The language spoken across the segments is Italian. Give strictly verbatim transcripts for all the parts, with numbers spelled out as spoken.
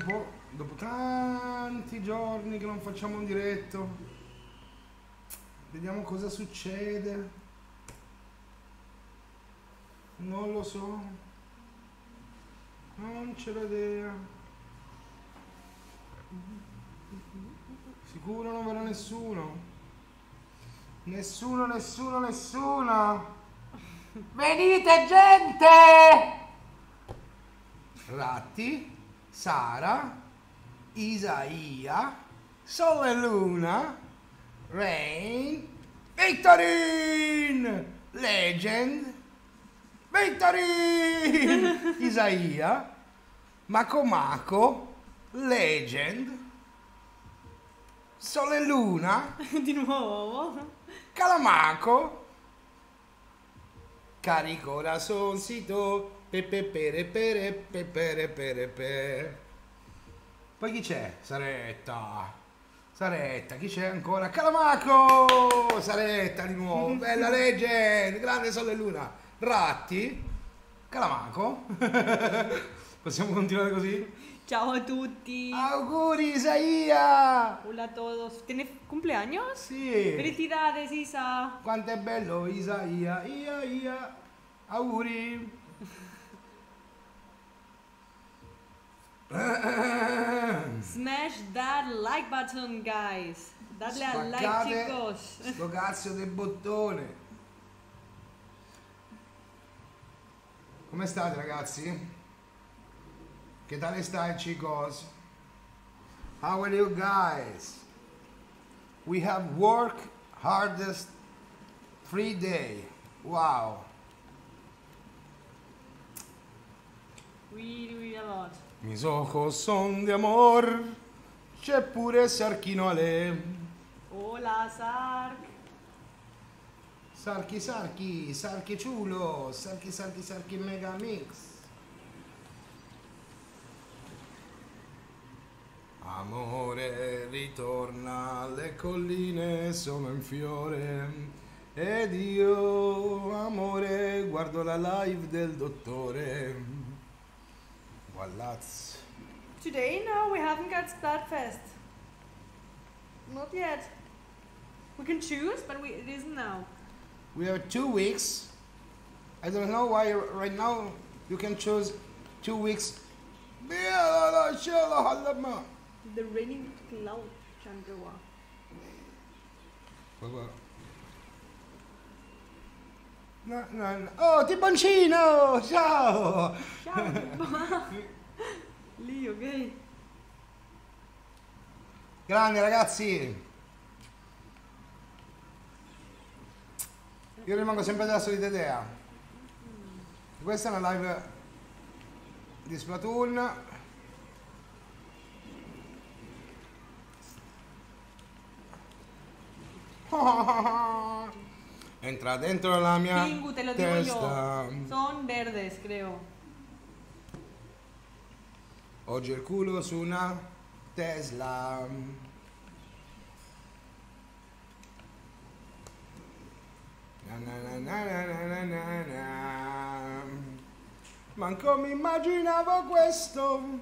po', dopo tanti giorni che non facciamo un diretto. Vediamo cosa succede. Non lo so. Non ce l'ho idea. Sicuro non verrà nessuno. Nessuno, nessuno, nessuno. Venite gente! Ratti, Sara, Isaia, Sole e Luna, Rain, Victorine, Legend, Victorine, Isaia, Mako Mako, Legend, Sole e Luna, Di nuovo? Calamaco, Cari corazoncito, pepe pere pere pere pere pe. Poi chi c'è? Saretta. Saretta, chi c'è ancora? Calamaco! Saretta di nuovo, bella Legend, grande Sole e Luna. Ratti, Calamaco. Possiamo continuare così? Ciao a tutti. Auguri Isaia! Hola a todos. ¿Tienes cumpleaños? Sì. Felicidades, Isa. Quanto è bello Isaia, ia ia. Auguri. Smash that like button, guys. Dadle a like, Spaccate chicos. sto cazzo del bottone. Come state ragazzi? Che tale stai chicos? How are you guys? We have work hardest free day. Wow. Really, really a lot. Mis ojos son de amor. C'è pure Sarchino Ale. Hola, Sark. Sarchi Sarchi, Sarchi Ciulo, Sarchi Sarchi Sarchi Mega Mix. Amore ritorna, le colline sono in fiore ed io, amore, guardo la live del dottore. Guallaz. Today, no, we haven't got Splatfest. Not yet. We can choose, but we, it isn't now. We have two weeks. I don't know why right now you can choose two weeks. The raining cloud, Chandra. No, no, no. Oh, Tiboncino! Ciao! Ciao. Lì, ok? Grande ragazzi! Io rimango sempre della solita idea. Questa è una live di Splatoon. Entra dentro la mia Pingu, te lo digo testa. yo. Son verdes, creo. Oggi il culo su una Tesla. Na na na na na na na na. Manco mi immaginavo questo.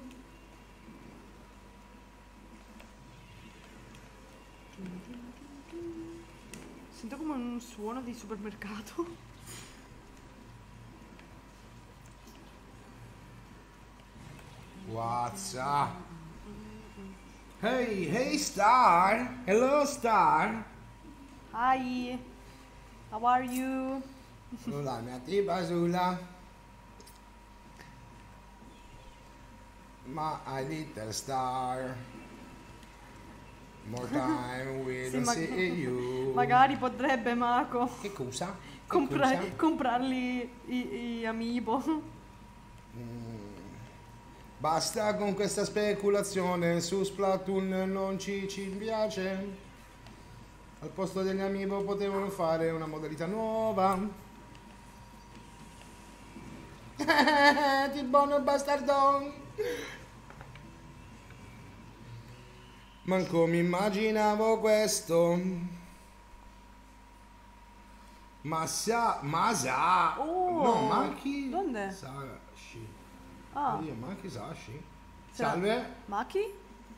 Sento come un suono di supermercato. What's up? Hey, hey Star. Hello Star. Hi. How are you? La mia tipa sulla. My little star. More time we Sì, don't ma- see you. Magari potrebbe Mako Che cosa? Che compra- cosa? comprarli i, i amiibo. Basta con questa speculazione, su Splatoon non ci, ci piace. Al posto degli amiibo potevano fare una modalità nuova. Ti buono bastardon. Manco mi immaginavo questo. Ma sa, ma sa. Oh, No, Maki dove? Sashi. Ah, Io, Maki Sashi. Salve. Maki?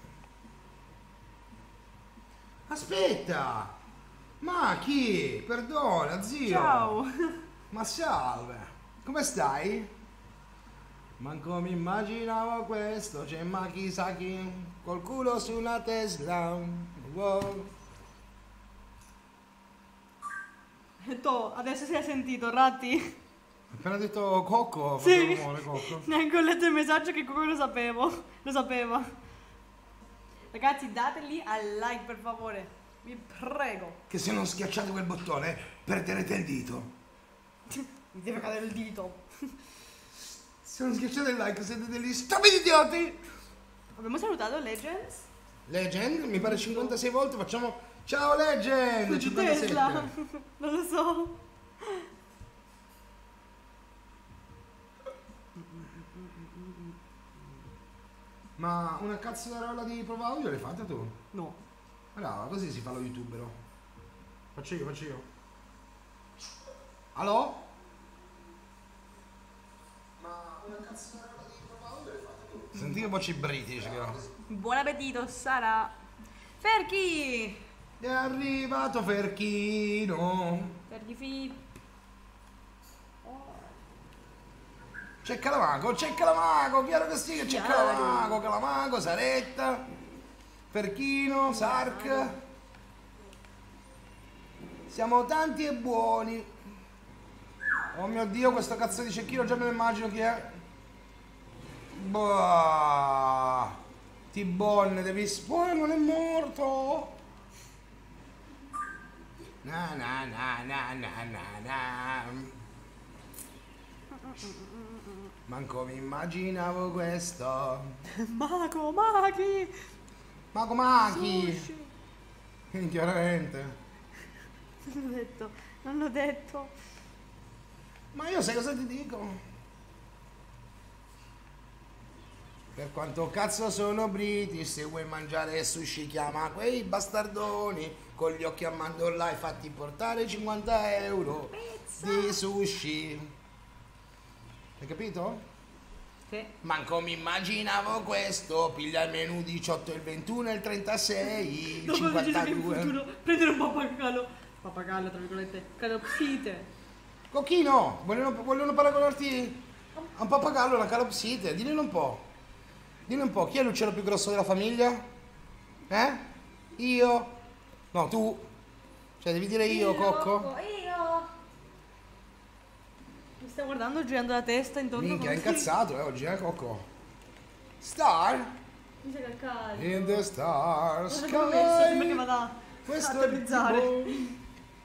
Aspetta. Ma chi? Perdona, zio. Ciao. Ma salve. Come stai? Manco mi immaginavo questo. C'è ma chissà chi. Col culo su una Tesla. Wow. To, adesso si è sentito, Ratti? Ho appena detto Cocco. Sì. Rumore, Cocco. Neanche ho letto il messaggio che Coco lo sapevo. Lo sapeva. Ragazzi, dateli al like per favore. Vi prego. Che se non schiacciate quel bottone perderete il dito. Mi deve cadere il dito. Se non schiacciate il like siete degli stupidi idioti. Abbiamo salutato Legends. Legend, mi pare cinquantasei volte, facciamo ciao Legend! cinquantasette. Tesla. Non lo so. Ma una cazzo di roba di prova audio l'hai fatta tu? No. Brava, così si fa lo youtubero. Faccio io, faccio io. Allo? Ma una cazzo di roba di prova audio l'hai fatta tu? Senti che voci british che ho. Buon appetito, Sara. Per chi? È arrivato Ferchino. Per chi fi... C'è Calamago, c'è Calamago, chiaro che sì che c'è Calamago, Calamago, Saretta, Ferchino, Sark. Siamo tanti e buoni. Oh mio Dio, questo cazzo di cecchino già me lo immagino chi è. Boh. Tibonne, devi... Poi non è morto. Na na na na na na na. Manco mi immaginavo questo. Mago, Maki. Mago Machi. Sushi. Chiaramente. Non l'ho detto, non l'ho detto. Ma io sai cosa ti dico? Per quanto cazzo sono british, se vuoi mangiare sushi chiama quei bastardoni con gli occhi a mandorla e fatti portare cinquanta euro Pizza. di sushi. Hai capito? Sì. Manco mi immaginavo questo, piglia il menù diciotto, il ventuno, il trentasei, il Dopo deciso che in cinquantadue. futuro prendere un pappagallo. Pappagallo, tra virgolette. Calopsite. Cocchino, vogliono, vogliono paragonarti a un pappagallo, una calopsite, diglielo un po'. Dillo un po', chi è l'uccello più grosso della famiglia? Eh? Io? No, tu? Cioè, devi dire io, Cocco? Io. Mi sta guardando girando la testa intorno. Minchia, è come- incazzato, eh, oggi, eh, Cocco? Star? Mi sa che è caldo. In the star Cosa che ho messo? Sembra che sky. vada a Questo è il aterrizzare. tipo-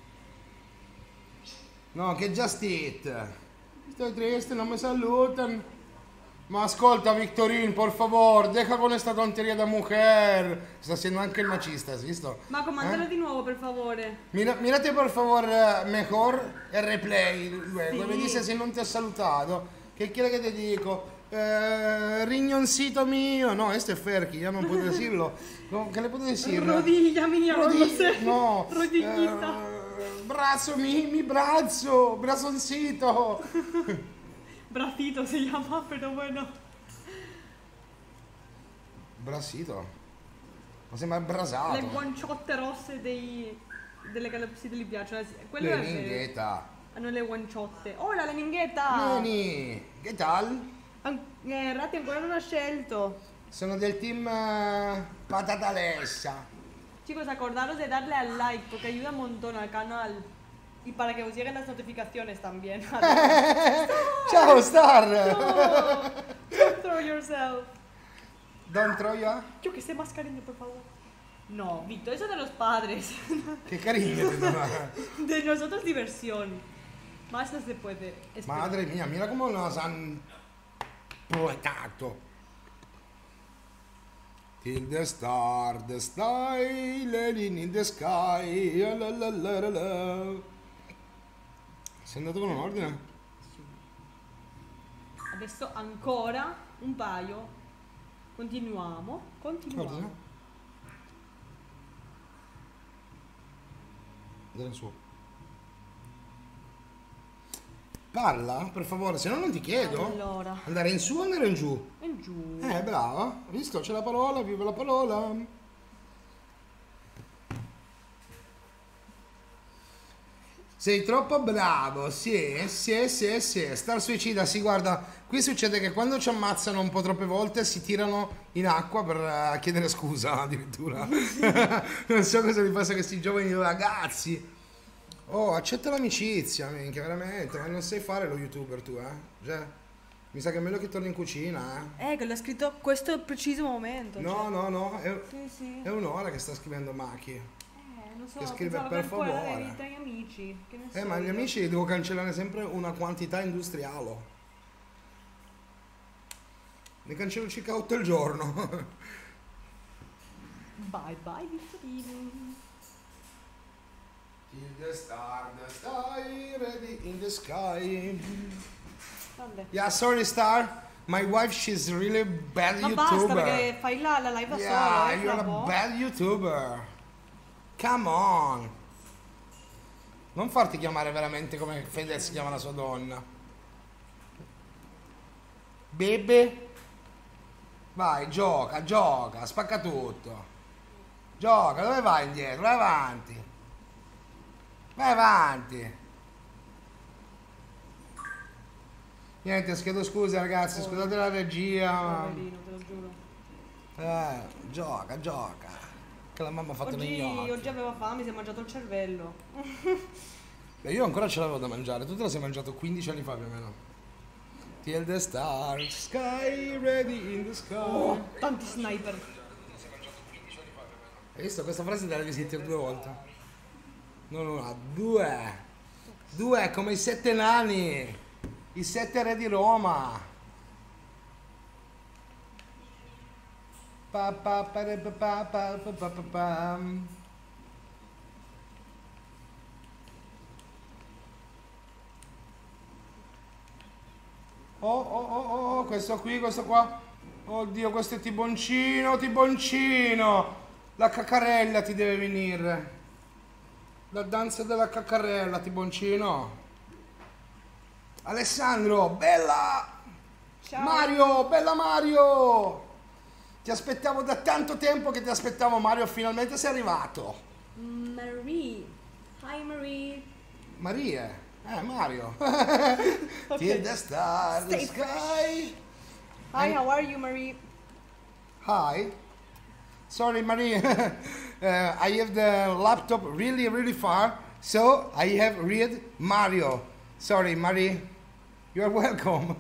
No, che just it. Sto triste, non mi salutano. Ma ascolta, Victorin, por favor, deja con esta tonteria de mujer. Sta haciendo anche il macista, ¿has visto? Ma comandalo ¿Eh? di nuovo, per favore. Mira, mírate por favor eh, mejor el replay luego. Sì. Me dice se non ti ha salutato. Che quiere che ti dico? Eh, riñoncito mio. No, este es Ferchi, ya no puedo decirlo. No, ¿qué le puedo decir? Rodilla mia, non lo Rodi- sé. No. Rodiglita. Eh, braccio, mi, mi braccio. Brazoncito. Bracito si llama, pero bueno. Bracito. Ma sembra brasato. Le guanciotte rosse dei, delle calopsite gli piacciono. Quello Le è vero. linguetta. Hanno le guanciotte. Oh, la leninghetta! Vieni. Che tal? An- eh, Ratti ancora non ha scelto. Sono del team eh, patata lessa. Chicos, acordaros de darle al like porque ayuda un montón al canal. Y para que os lleguen las notificaciones también. Ciao Star! No, don't throw yourself. Don Troia? Yo que sé, más cariño, por favor. No, Víctor, eso de los padres. Che carino ti dona. De nosotros diversión. Más no se puede esperar. Madre mia, mira come nos han poetato. Till the star, the sky, leaning in the sky. La la la la la. Sei andato con un ordine? Adesso ancora un paio. Continuiamo. Continuiamo. Ordine? Dare in su. Parla, per favore, se no non ti chiedo. Allora. Andare in su o andare in giù? In e giù. Eh, brava. Visto? C'è la parola, viva la parola. Sei troppo bravo, sì, sì, sì, sì. Star suicida, sì, guarda, qui succede che quando ci ammazzano un po' troppe volte si tirano in acqua per eh, chiedere scusa addirittura. Non so cosa mi passa a questi giovani ragazzi. Oh, accetta l'amicizia, minchia, veramente, ma non sai fare lo youtuber tu, eh? Cioè, mi sa che è meglio che torni in cucina, eh? Eh, che l'ha scritto questo preciso momento. No, cioè. no, no, è, Sì, sì. è un'ora che sta scrivendo Maki. Eh, non so, che scrive pensavo per che ancora favore. avevi tra gli amici. Che ne Eh, so ma gli io. amici devo cancellare sempre una quantità industriale. Ne cancello circa otto al giorno. Bye bye, Vittorino. Till the star, the sky, ready in the sky. Grande. Yeah, sorry star. My wife, she's really bad Ma YouTuber. basta perché fai la, la live da Yeah, solo, eh, you're fra a po'. bad YouTuber. Come on. Non farti chiamare veramente come Fedez chiama la sua donna. Bebe. Vai, gioca, gioca, spacca tutto. Gioca, dove vai indietro? Vai avanti. Vai avanti. Niente, chiedo scusa ragazzi, scusate la regia. Poverino, te lo giuro. Eh, gioca, gioca. Che la mamma ha fatto negli Oggi, occhi. oggi aveva fame, si è mangiato il cervello. Beh, io ancora ce l'avevo da mangiare, tu te la sei mangiato quindici anni fa più o meno. Till the stars, sky ready in the sky. Oh, tanti sniper. Hai visto? Questa frase te la devi sentire due volte. Non una, due. Due, come i sette nani. I sette re di Roma. Pa pa pa re pa pa pa pa pa pa pa. Oh, oh, oh, oh, oh, questo qui, questo qua. Oddio, questo è Tiboncino, Tiboncino. La caccarella ti deve venire. La danza della caccarella, Tiboncino. Alessandro, bella. Ciao. Mario, bella Mario. Ti aspettavo da tanto tempo che ti aspettavo, Mario, finalmente sei arrivato. Marie. Hi Marie. Maria, eh, Mario. Ok. Till the star, the Stay sky. Hi, how are you Marie? Hi. Sorry, Marie. uh, I have the laptop really, really far, so I have read Mario. Sorry, Marie. You're welcome.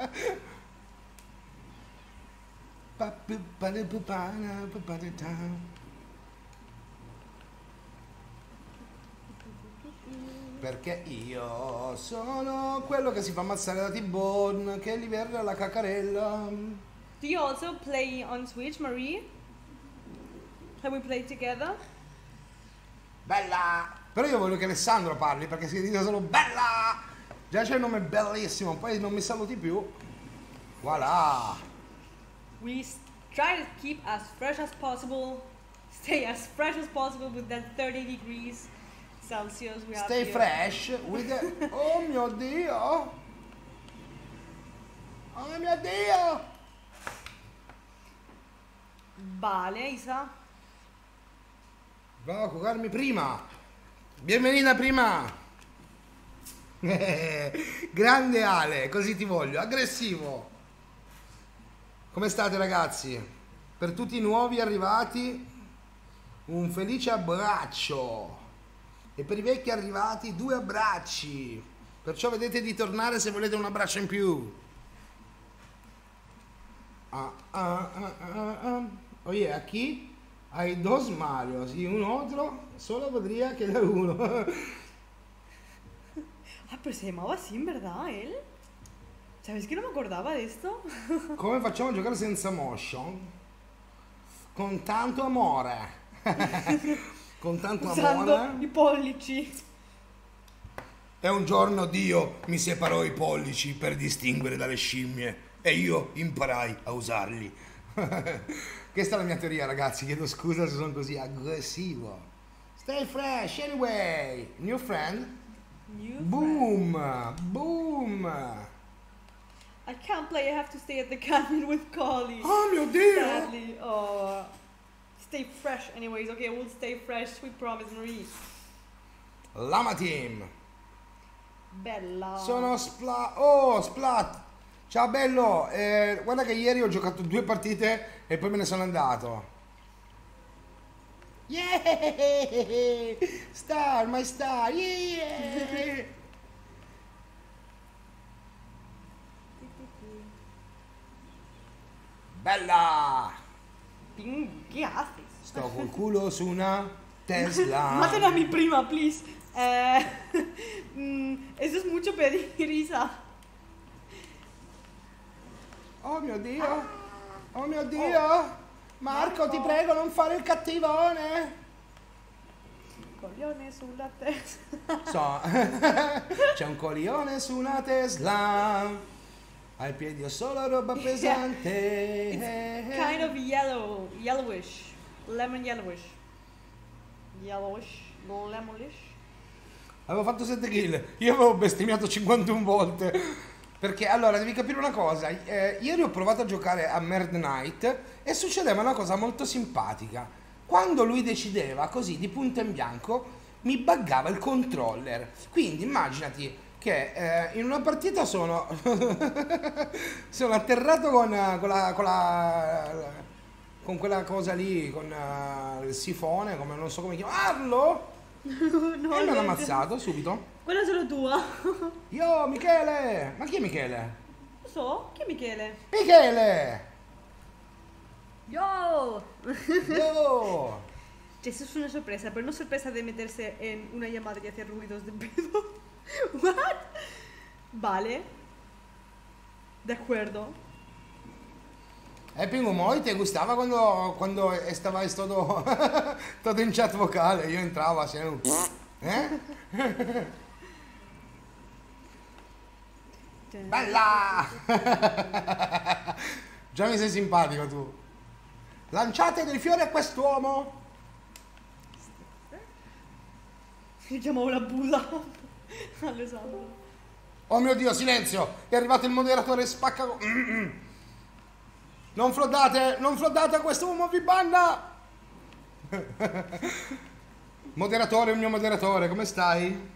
Perché io sono quello che si fa ammazzare da T-Bone, che gli verrà la caccarella. Do you also play on Switch, Marie? Can we play together? Bella! Però io voglio che Alessandro parli perché si dice solo bella! Già c'è il nome bellissimo, poi non mi saluti più. Voilà! We s- try to keep as fresh as possible, stay as fresh as possible with that thirty degrees Celsius we have Stay here. fresh with the... Oh mio Dio! Oh mio Dio! Vale, Isa. Bravo a cucarmi prima! Benvenuta prima! Grande Ale, così ti voglio, aggressivo! Come state ragazzi? Per tutti i nuovi arrivati un felice abbraccio e per i vecchi arrivati due abbracci, perciò vedete di tornare se volete un abbraccio in più. Ah, ah, ah, ah, ah. Oye, aquí hay dos Marios y un otro solo podría quedar uno. Ah, pero se llamaba así en verdad él. ¿Sabes que no me acordaba de esto? Come facciamo a giocare senza motion? Con tanto amore. Con tanto Usando amore. i pollici. E un giorno Dio mi separò i pollici per distinguere dalle scimmie e io imparai a usarli. Questa è la mia teoria ragazzi, chiedo scusa se sono così aggressivo. Stay fresh anyway. New friend. New Boom. Boom. I can't play, I have to stay at the cabin with Collie. Oh mio Dio! Sadly. Oh. Stay fresh anyways, okay, we'll stay fresh, we promise, Marie. Lama Team. Bella. Sono Splat. Oh, Splat. Ciao bello. Eh, guarda che ieri ho giocato due partite e poi me ne sono andato. Yeah! Star, my star. Yeah! Bella! Pinchiazzi. Sto col culo su una Tesla. Mátename prima, please. Eh, mm, eso es mucho pedir, Isa. Oh mio Dio! Oh mio Dio! Marco, Marco. ti prego, non fare il cattivone! Coglione sulla testa. So, c'è un coglione su una Tesla. Ai piedi ho solo roba pesante. It's kind of yellow, yellowish, lemon yellowish, yellowish, lemonish. Avevo fatto sette kill, io avevo bestemmiato cinquantuno volte. Perché allora devi capire una cosa, eh, ieri ho provato a giocare a Merd Knight e succedeva una cosa molto simpatica. Quando lui decideva così di punto in bianco mi buggava il controller. Quindi immaginati che eh, in una partita sono sono atterrato con, con, la, con, la, con quella cosa lì, con uh, il sifone, come non so come chiamarlo. No, E mi hanno no, ammazzato subito. Quella è solo tua. Io, Michele! Ma chi è Michele? Lo so, chi è Michele? Michele! Yo. Yo! Esto es una sorpresa, pero no sorpresa de meterse en una llamada y hacer ruidos de pedo. What? Vale. De acuerdo. E Pingu Moi ti gustava quando, quando stavai todo, todo in chat vocale? Io entravo a un... Eh? Bella! Già mi sei simpatico tu. Lanciate dei fiori a quest'uomo. Chiamavo la bulla. Alessandro. Oh mio Dio, silenzio! È arrivato il moderatore spacca... Non floddate, non floddate, quest'uomo vi banna! Moderatore, il mio moderatore, come stai?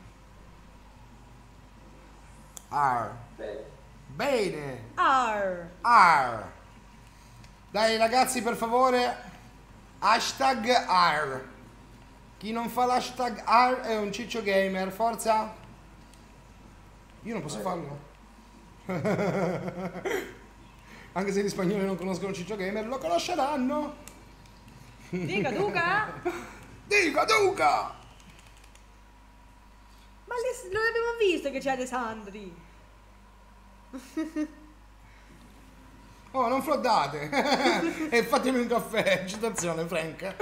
Ar. Bene. Bene. R. Ar. Dai ragazzi, per favore, hashtag R. Chi non fa l'hashtag R è un ciccio gamer, forza. Io non posso farlo. Anche se gli spagnoli non conoscono ciccio gamer, lo conosceranno. Dica, Duca. Dica, Duca! Ma le- non abbiamo visto che c'è Alessandri. Oh, non floddate! E fatemi un caffè, citazione franca.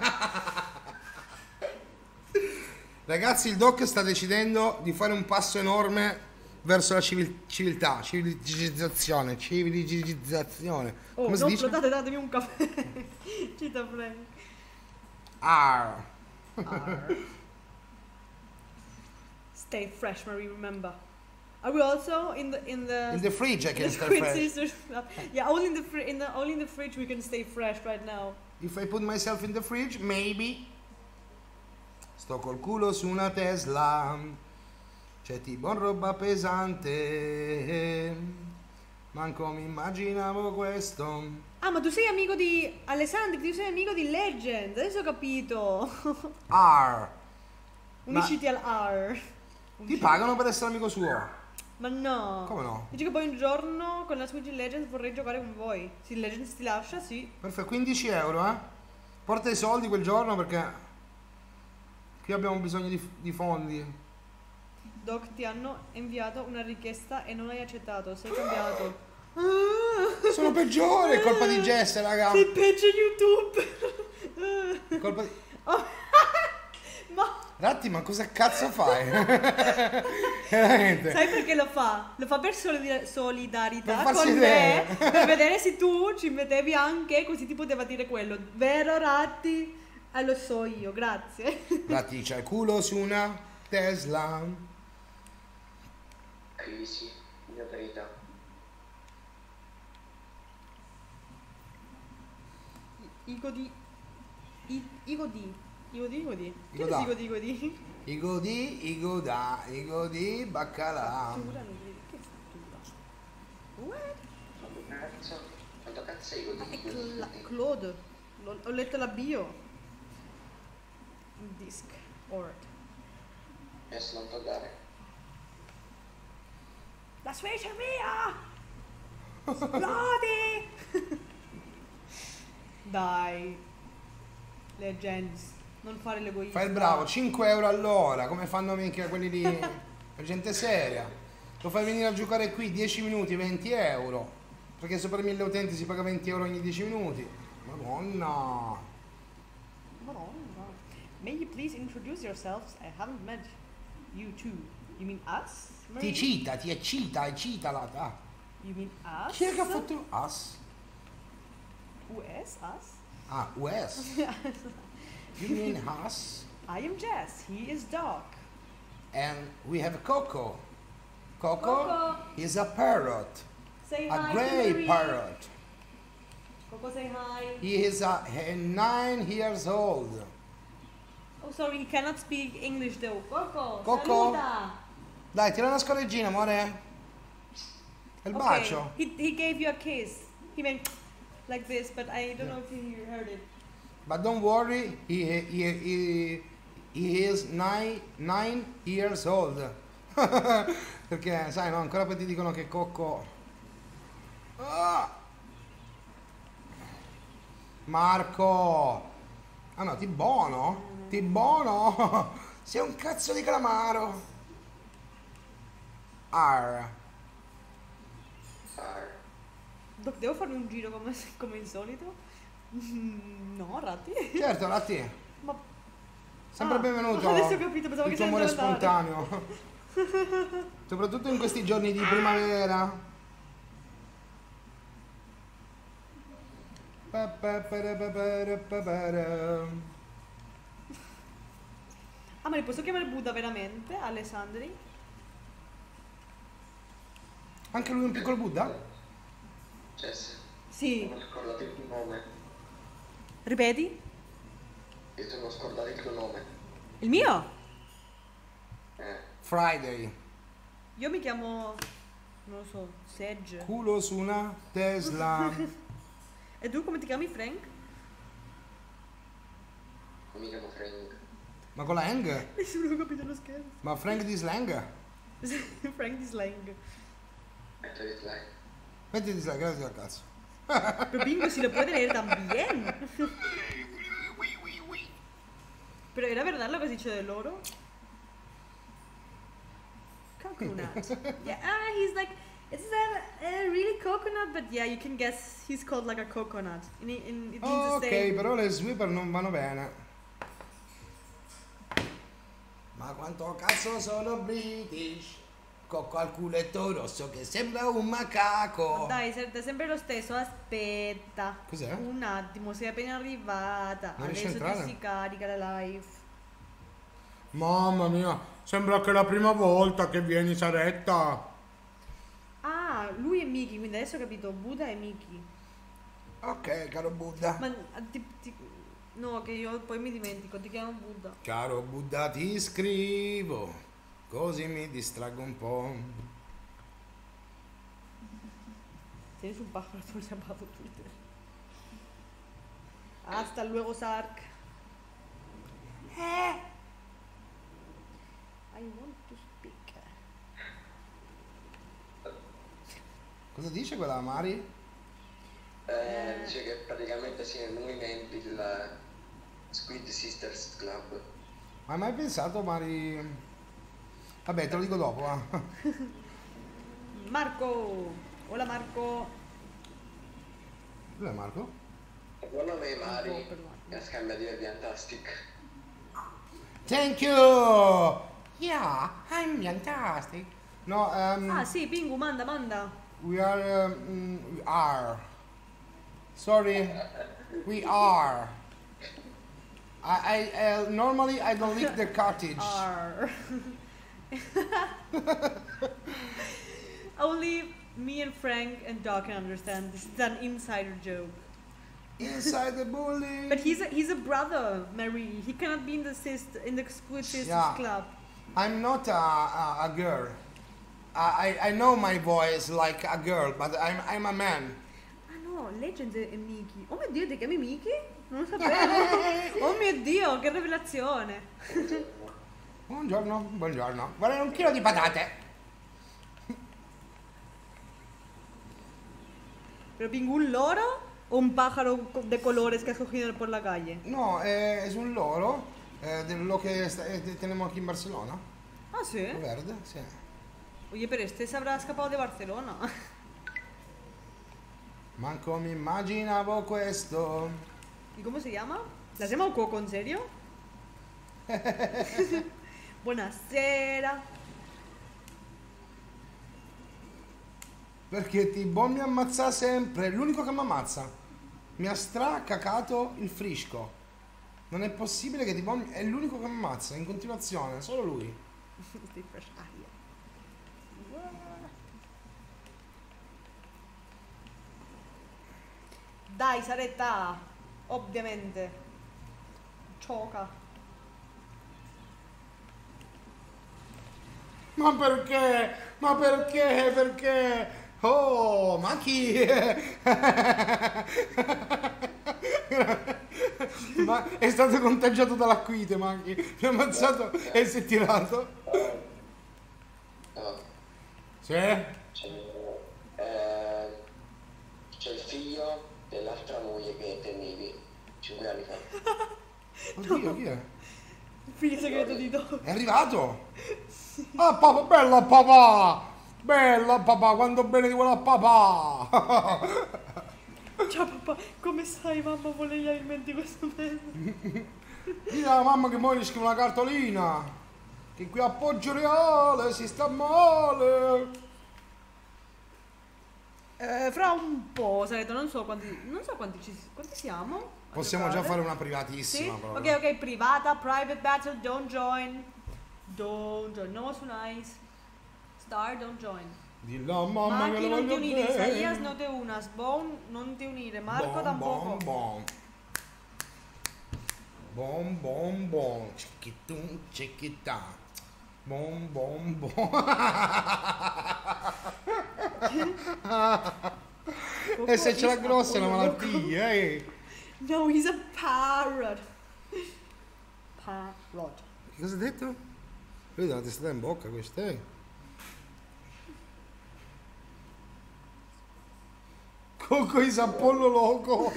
Ragazzi, il doc sta decidendo di fare un passo enorme verso la civil- civiltà, civilizzazione, civilizzazione. Oh, Come si non dice? flottate, datemi un caffè. Cita Frank. Ar. R. Stay fresh, Marie, remember. Are we also in the in the In the fridge I can the stay Squid fresh. Sisters? Yeah, only in the fri- in the only in the fridge we can stay fresh right now. If I put myself in the fridge, maybe. Sto col culo su una Tesla. C'è tipo roba pesante. Manco mi immaginavo questo. Ah, ma tu sei amico di Alessandri, tu sei amico di Legend. Adesso ho capito. R. Unisciti al R. Ti Unisciti- pagano per essere amico suo? Ma no. Come no? Dice che poi un giorno con la Switch Legends vorrei giocare con voi. Se Legends ti lascia, sì. Perfetto, quindici euro, eh? Porta i soldi quel giorno perché qui abbiamo bisogno di, di fondi. Doc, ti hanno inviato una richiesta e non hai accettato. Sei cambiato. Sono peggiore, è colpa di Jess, raga. Sei peggio YouTube. Colpa di... Ma Ratti, ma cosa cazzo fai? Veramente. sai perché lo fa? Lo fa per solidar- solidarietà Per farsi con vedere. me. Per vedere se tu ci mettevi anche, così ti poteva dire quello. Vero, Ratti? Eh, lo so io, grazie. Ratti, c'ha il culo su una Tesla. Crisi, mia verità. Igodi. I, igodi. Igodi, igodi. Che Igodà. è igodi, igodi? Igodi, igodà, igodi, baccalà. Fattura, non vedi. Che fattura? What? Quanto cazzo? Quanto cazzo è Ah, è quello Cla- Claude. L'ho- ho letto la bio. Disc. Ord. Adesso non toccare. La Switch è mia! Esplodi! Dai. Legends. Non fare l'egoista. Fai il bravo, cinque euro all'ora, come fanno minchia quelli di la gente seria. Lo fai venire a giocare qui dieci minuti, venti euro. Perché se per mille utenti si paga venti euro ogni dieci minuti. Madonna. Madonna. May you please introduce yourselves? I haven't met you two. You mean us? Ti Marie? cita, ti eccita, eccitala. Ah. You mean us? Chi è che ha fatto us? Who is us? Ah, U S. You mean us? I am Jess. He is Doc. And we have Coco. Coco, Coco. is a parrot. Say A hi grey to Marie. parrot. Coco, say hi. He is a, a nine years old. Oh, sorry, he cannot speak English though. Coco, Coco. saluta. Dai, tira una scorreggina, amore. È il bacio. He, he gave you a kiss. He went like this, but I don't know if you heard it. But don't worry, he, he, he, he is nine, nine years old. Perché, sai, no, ancora poi ti dicono che Cocco... Ah! Marco! Ah no, ti buono? Ti buono? Sei un cazzo di calamaro! Ar. Far. Doc, devo fare un giro come, come il solito? Mm, No, ratti. Certo, Ratti, Ma sempre Ah, benvenuto. adesso ho capito, pensavo il che tuo se ne amore doveva andare. spontaneo. Soprattutto in questi giorni di primavera. Pa, pa, para, pa, para, pa, para. Ah, ma li posso chiamare Buddha veramente? Alessandri? Anche lui un piccolo Buddha? Cioè, se Sì. non scordate il tuo nome. Ripeti? Io ti non scordare il tuo nome. Il mio? Eh. Friday. Io mi chiamo... non lo so, Sedge. Culo su una Tesla. E tu come ti chiami, Frank? Non mi chiamo Frank. Ma con la Hang? Nessuno ha capito lo scherzo. Ma Frank di slang? Frank di slang. Ecco di lei. Metti di slang, grazie al cazzo. Pero Bingo si lo puede leer también. Pero era verdad lo que has dicho del loro? Coconut. Yeah, ah, he's like, it's a, a really coconut, but yeah, you can guess he's called like a coconut. In, in, it means Oh, the ok, same. però le sweeper non vanno bene. Ma quanto cazzo sono British? Cocco al culetto rosso che sembra un macaco. Ma dai, è sempre lo stesso, aspetta. Cos'è? Un attimo, sei appena arrivata. Non riesci a Adesso entrare? ti si carica la live. Mamma mia, sembra che è la prima volta che vieni, Saretta. Ah, lui è Mickey, quindi adesso ho capito, Buddha è Mickey. Ok, caro Buddha. Ma ah, ti, ti- no, che io poi mi dimentico, ti chiamo Buddha. Caro Buddha, ti scrivo, così mi distraggo un po'. Tienes un pájaro azul llamado Twitter. Hasta luego, Sark. Eh. I want to speak. Cosa dice quella Mari? Eh, dice che praticamente siamo il movimento, il Squid Sisters Club. Ma hai mai pensato, Mari? Vabbè, te lo dico dopo, va. Marco. Hola, Marco. Dov'è Marco? Buon nome Mari, Oh, perdone. e scambia di fantastic. Thank you! Yeah, I'm fantastic. No, um, Ah, sì, Pingu, manda, manda. we are, um, we are. Sorry, we are. I, I, uh, normally I don't lick the cartridge. R. Only me and Frank and Doc can understand. This is an insider joke. Inside the bully. But he's a, he's a brother, Marie. He cannot be in the sister in the Squid Sisters Yeah. club. I'm not a, a, a girl. I, I know my voice like a girl, but I'm, I'm a man. Ah no, Legend è Miki. Oh mio Dio, ti chiami Miki? Non lo sapevo. Oh mio Dio, che rivelazione. Buongiorno, buongiorno. Vorrei un chilo di patate. ¿Pero un loro o un pájaro de colores que has cogido por la calle? No, eh, es un loro eh, de lo que está- eh, tenemos aquí en Barcelona. Ah, sí. Verde, sí. Oye, pero este se habrá escapado de Barcelona. Manco mi immaginavo questo. ¿Y cómo se llama? ¿La has llamado Coco, en serio? Buonasera. Perché T-Bone mi ammazza sempre, è l'unico che mi ammazza. Mi ha stracacato il frisco. Non è possibile che T-Bone è l'unico che mi ammazza in continuazione, solo lui. Stai fresh aria. Dai, Saretta. Ovviamente. Gioca. Ma perché? Ma perché? Perché? Oh, ma chi? Ma è stato contagiato dall'acquite, Machi. Mi ha ammazzato e si è tirato. No, Sì? c'è, eh, c'è il figlio dell'altra moglie che tenevi cinque anni fa. Oddio, chi è? Il figlio segreto di Dove. È arrivato? Ah, papà, bella papà! Bella papà, quanto bene di quella papà! Ciao papà, come stai mamma? Volevi alimenti questo mese? Dì alla mamma che mo gli scrivo una cartolina! Che qui a Poggio Reale si sta male! Eh, fra un po', Saretta, non so quanti. Non so quanti ci quanti siamo. a Possiamo già giocare. fare una Sì? privatissima Ok, proprio. ok, privata, private battle, don't join. Don't join, no su nice. Star, don't join. Dillo a mamma che Maki lo non ti voglio unire, bene. Isaías no te unas, Bone non ti unire, Marco Bom, tampoco. bom, bom. Bom, bom, bom. Cicchitum, cicchita. Bom, bom, bom. E se ce l'ha grossa è una malattia, eh. No, he's a parrot. Parrot. Che cosa hai detto? Vedi una testata in bocca questa, eh. Coco is Apollo loco.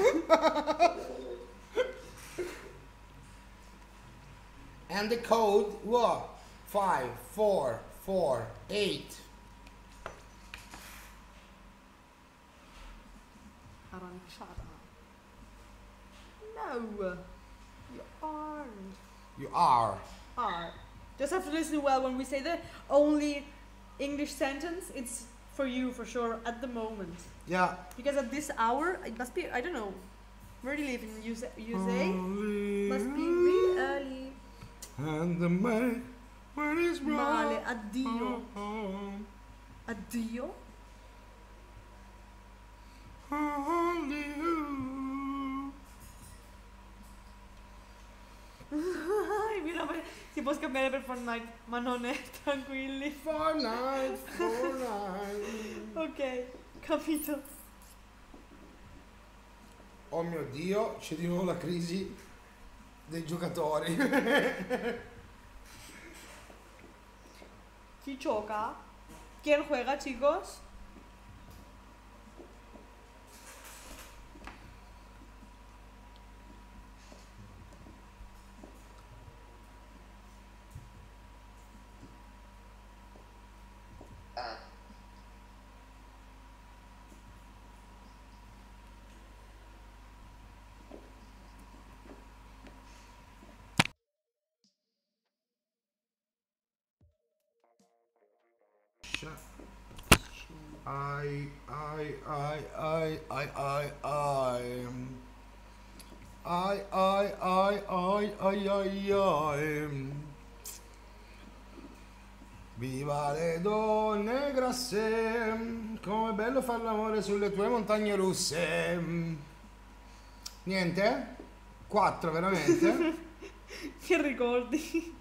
And the code what? Five, four, four, eight. Aranciata. No, you aren't. You are. Are. Just have to listen well when we say the only English sentence. It's for you for sure at the moment. Yeah. Because at this hour, it must be, I don't know, where do you live in U S A? U S A? Must be really early. And the man when it's Male, wrong. addio. Addio? Only you. Mira, si può scambiare per Fortnite, ma non è, tranquilli. Fortnite, Fortnite. Ok, capito. Oh mio Dio, c'è di nuovo la crisi dei giocatori. ¿Quién choca? ¿Quién juega, chicos? Ah, I, I, I, I, I, I, I. I, I, I, I, I, I, I. Viva le donne grasse, come è bello far l'amore sulle tue montagne russe. Niente? quattro veramente? Che ricordi?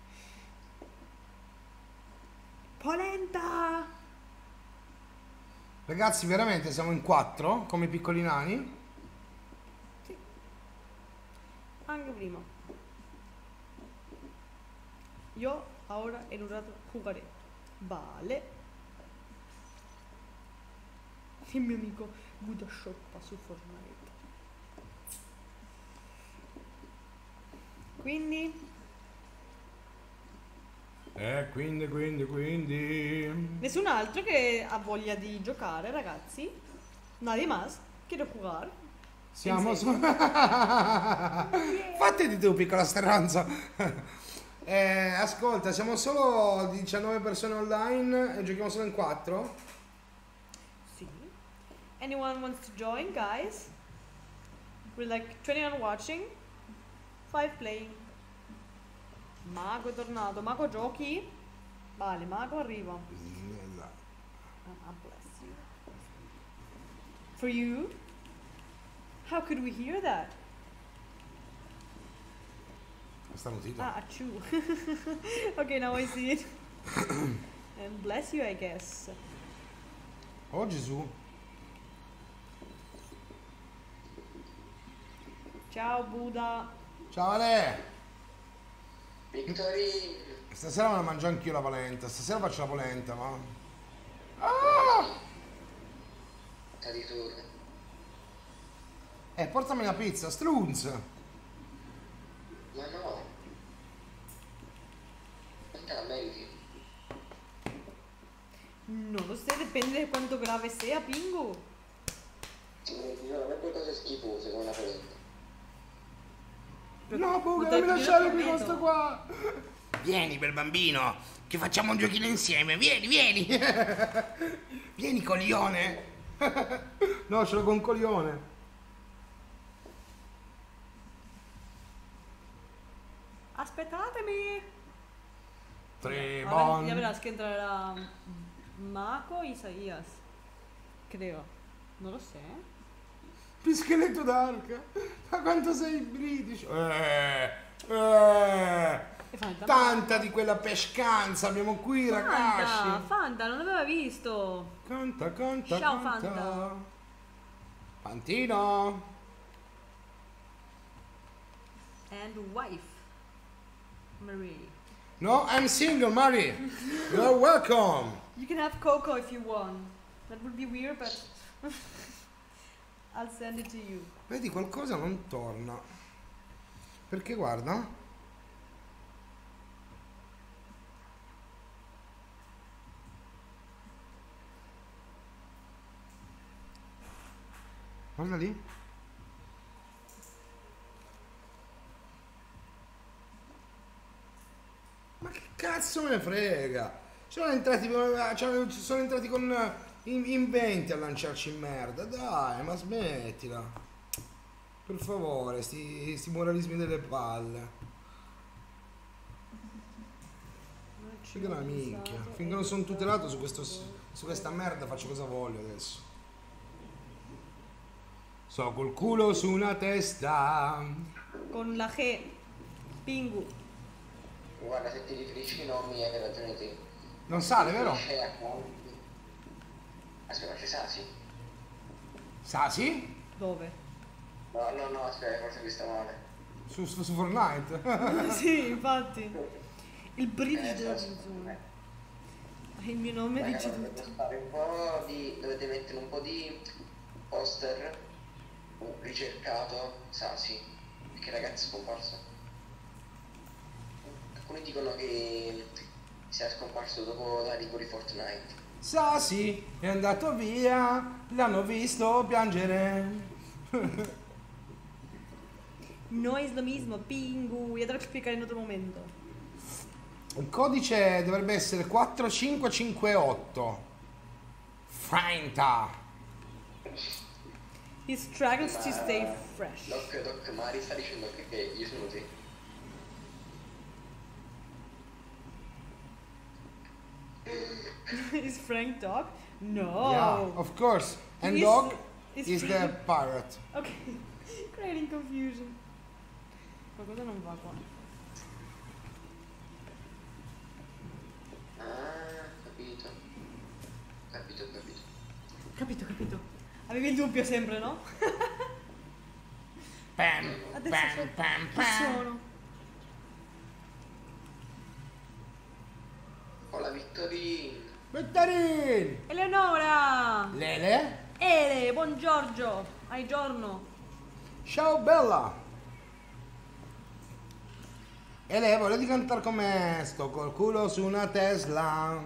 Polenta! Ragazzi, veramente siamo in quattro come piccoli nani? Sì. Anche prima. Yo ahora en un rato jugaré. Vale. Il mio amico Buddha Shoppa su Fortnite. Quindi Eh, quindi, quindi, quindi... nessun altro che ha voglia di giocare, ragazzi. Nadie más quiere jugar. Siamo su... Yeah. Fatti di tu, piccola stronza. eh, ascolta, siamo solo diciannove persone online e giochiamo solo in quattro? Sì. Anyone wants to join, guys? We're like twenty-one watching, five playing. Mago è tornato. Mago giochi? Vale, Mago arriva. Ah, bless you. For you? How could we hear that? Sta notito. Ah, achoo. Okay, now I see it. And bless you, I guess. Oh Gesù. Ciao Buddha. Ciao Ale. Victory! Stasera me la mangio anch'io la polenta. Stasera faccio la polenta, ma... Ah! Addirittura. Eh, portami la pizza, strunz. Ma no. Non te la meriti. Non lo so, dipende da quanto grave sia, Pingu. Ci sono sempre cose schifose come la polenta. No, Buga, Buddha- non mi lasciare io qui lo con sto qua. Vieni, bel bambino, che facciamo un giochino insieme. Vieni, vieni. Vieni, coglione. No, ce l'ho con coglione. Aspettatemi. Tre Ahora bon. ya verás que entrará Mako y Isaías. Creo. No lo sé. Pischeletto d'arca. Ma quanto sei british. Eh, eh. E Fanta. Tanta di quella pescanza abbiamo qui, Fanta, ragazzi. Fanta, non l'aveva visto. Canta, canta, Ciao, canta. Fanta. Fantino. And wife. Marie. No, I'm single, Mary. You're welcome. You can have Coco if you want. That would be weird, but I'll send it to you. Vedi, qualcosa non torna. Perché guarda. Guarda lì. Ma che cazzo me ne frega? Ci sono entrati, cioè, ci sono entrati con in, in venti a lanciarci in merda. Dai, ma smettila. Per favore, sti, sti moralismi delle palle. Figa la minchia. Finché non sono tutelato su, questo, su questa merda faccio cosa voglio adesso. So col culo su una testa. Con la G. Pingu. Guarda, se ti riferisci ai nomi hai ragione te. Non sale, vero? Aspetta, c'è Sasi? Sasi? Dove? No, no, no, aspetta, forse mi sta male. Su, su, su Fortnite. Sì, infatti. Il Eh, brivido. Sasi. Il mio nome Raga, dice dovete tutto. fare un po' di... dovete mettere un po' di poster ricercato Sasi, perché ragazzi è scomparso. Alcuni dicono che sia scomparso dopo l'arrivo di Fortnite. Sasi è andato via, l'hanno visto piangere. No es lo mismo, Pingu. Ya te lo explicaré en otro momento. Il codice dovrebbe essere quattro cinque cinque otto. Franta. He struggles to stay fresh. Doc, Doc Mari sta dicendo che, che io sono te. Is Frank dog? No. Yeah, of course. And Is- dog is is the Frank- pirate. Okay. Creating confusion. Qualcosa non va qua. Ah, capito. Capito, capito. Capito, capito. Avevi il dubbio sempre, no? Pam, Adesso pam, so- pam, chi pam. sono? Ho la Vittorina. Betterin! Eleonora! Lele? Ele, buongiorno! Hai giorno! Ciao bella! E lei vuole di cantare come sto col culo su una Tesla.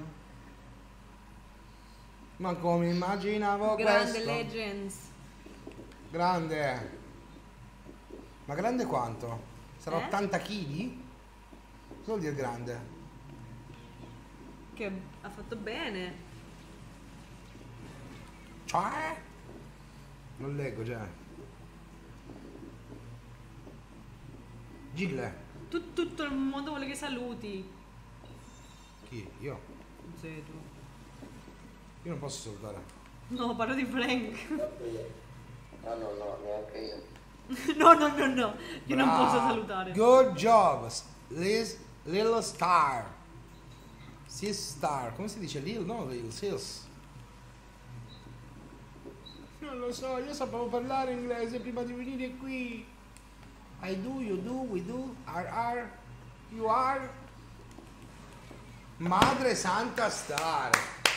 Ma come immaginavo Grande questo? Legends! Grande. Ma grande quanto? Sarà Eh? ottanta chili? Cosa vuol dire grande? Che ha fatto bene! Cioè? Non leggo già. Gigle. Tut- tutto il mondo vuole che saluti! Chi? Io? Non sei tu. Io non posso salutare. No, parlo di Frank! No, no, no, neanche io. No, no, no, no! Io non Bravo. posso salutare! Good job, Liz, Little Star. Sis Star. Come si dice Lil? No, Lil, Sis. Non lo so, io sapevo parlare inglese prima di venire qui. I do, you do, we do, are, are, you are. Madre Santa Star.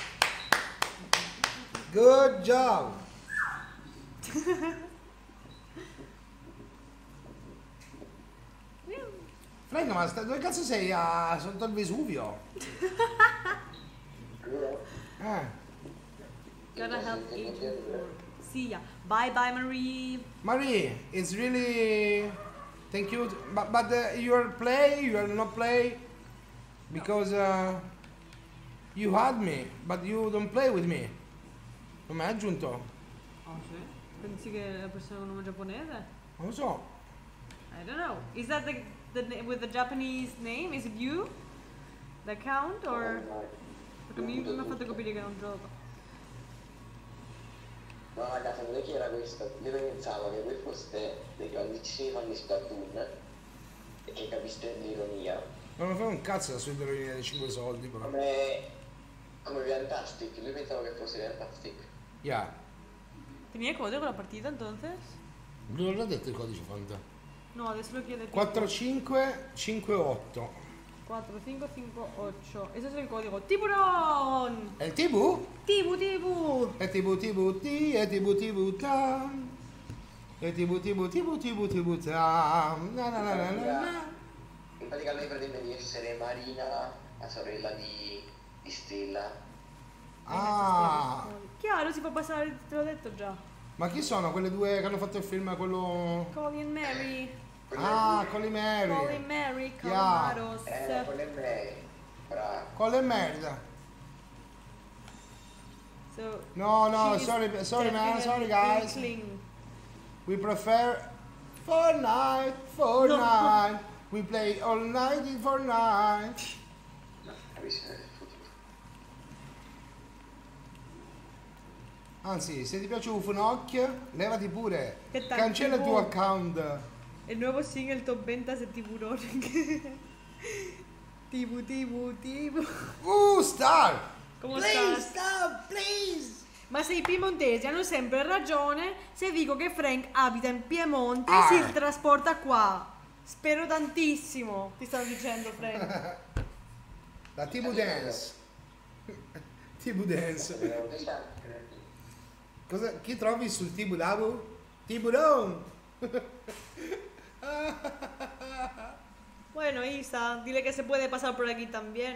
Good job. Frank, ma sta- dove cazzo sei? Ah, sotto il Vesuvio? Io? Eh. Gotta help Agent four. See ya! Bye bye, Marie! Marie, it's really thank you, but but uh, your play, you are not play because uh, you had me, but you don't play with me. Non mi hai aggiunto? Oh, sì? Pensi che la persona con nome giapponese? Non lo so. I don't know. Is that the, the na- with the Japanese name? Is it you? The account or? Perché mi, mi ha fatto capire che non gioco. No, ragazzi, non è che era questo. Io pensavo che voi foste dei grandissimi fan di Splatoon e che capiste l'ironia. Non mi fai un cazzo la sua ironia dei cinque soldi, però. Come... come Fantastic. Lui pensava che fosse Fantastic. Yeah. ¿Tenía código la partita entonces? Non l'ho detto il codice Fanta. No, adesso lo chiede. quattro cinque cinque otto. cuatro cinco cinco ocho. Ese es el código. ¡Tiburón! È il Tibu? ¡Tibu, tibu! È Tibu Tibu Ti, è Tibu Tibu Ta. È Tibu Tibu Tibu Tibu Tibu Ta. Na na na na na na. In pratica lei pretende di essere Marina, la sorella di, di Stella. Ah, Chiaro, si può passare, te l'ho detto già. ma chi sono quelle due che hanno fatto il film, quello... Colin Mary. Ah, con le Mary. Colin Mary, Yeah. Calamaros. Eh, quella è lei. Bravo. Con le merda. So, No, no, she is sorry, sorry man, definitely sorry guys. Inkling. We prefer Fortnite, Fortnite. We play all night in Fortnite. La visione del futuro. Anzi, se ti piace Ufunocchio, levati pure. Che tanto Cancella il tuo vuoi. account. El nuevo single top ventas de Tiburón. Tibu, tibu, tibu. Uh, Star! ¿Cómo Please, estás? stop, please! Ma se i piemontesi hanno sempre ragione se dico che Frank abita in Piemonte e Ah. si trasporta qua. Spero tantissimo, ti stanno dicendo Frank. La Tibu Dance. Tibu Dance. Dobbiamo pensare. Cosa, chi trovi sul Tibu Dabu? Tiburón! Bueno, Isa, dile que se puede pasar por aquí también.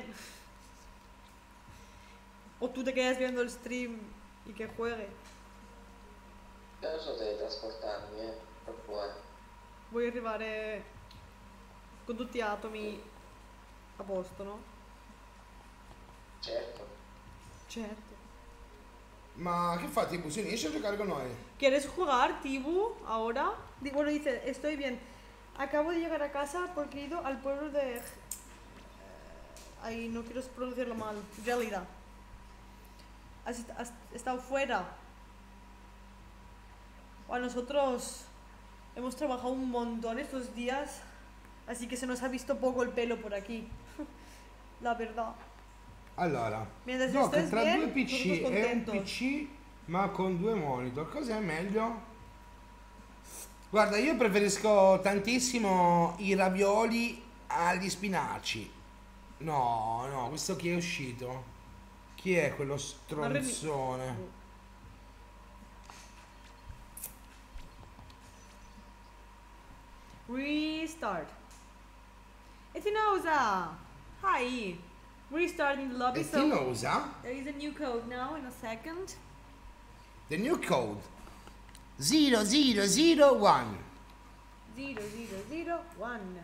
O tú te quedas viendo el stream y que juegue. Io non so se trasportarmi, eh. Troppo è. Vuoi arrivare con tutti gli atomi a posto, no? Certo. Certo. Ma che fa Tibu? Si riesce a giocare con noi? ¿Quieres jugar, Tibu, ahora? Di- Bueno, dice, estoy bien. Acabo de llegar a casa porque he ido al pueblo de... Ay, no quiero pronunciarlo mal. Gelida. Has, est- has estado fuera. O a nosotros hemos trabajado un montón estos días, así que se nos ha visto poco el pelo por aquí. La verdad. Allora, Mientras no, che estés tra bien, due P C nosotros e un contentos. P C ma con due monitor, cos'è meglio? Guarda, io preferisco tantissimo i ravioli agli spinaci. No, no, questo chi è uscito? Chi è quello stronzone? Restart. Etinosa! Hi! Restarting the lobby, E so Tinosa? there is a new code now in a second. The new code zero zero zero one. Zero, zero, zero, one.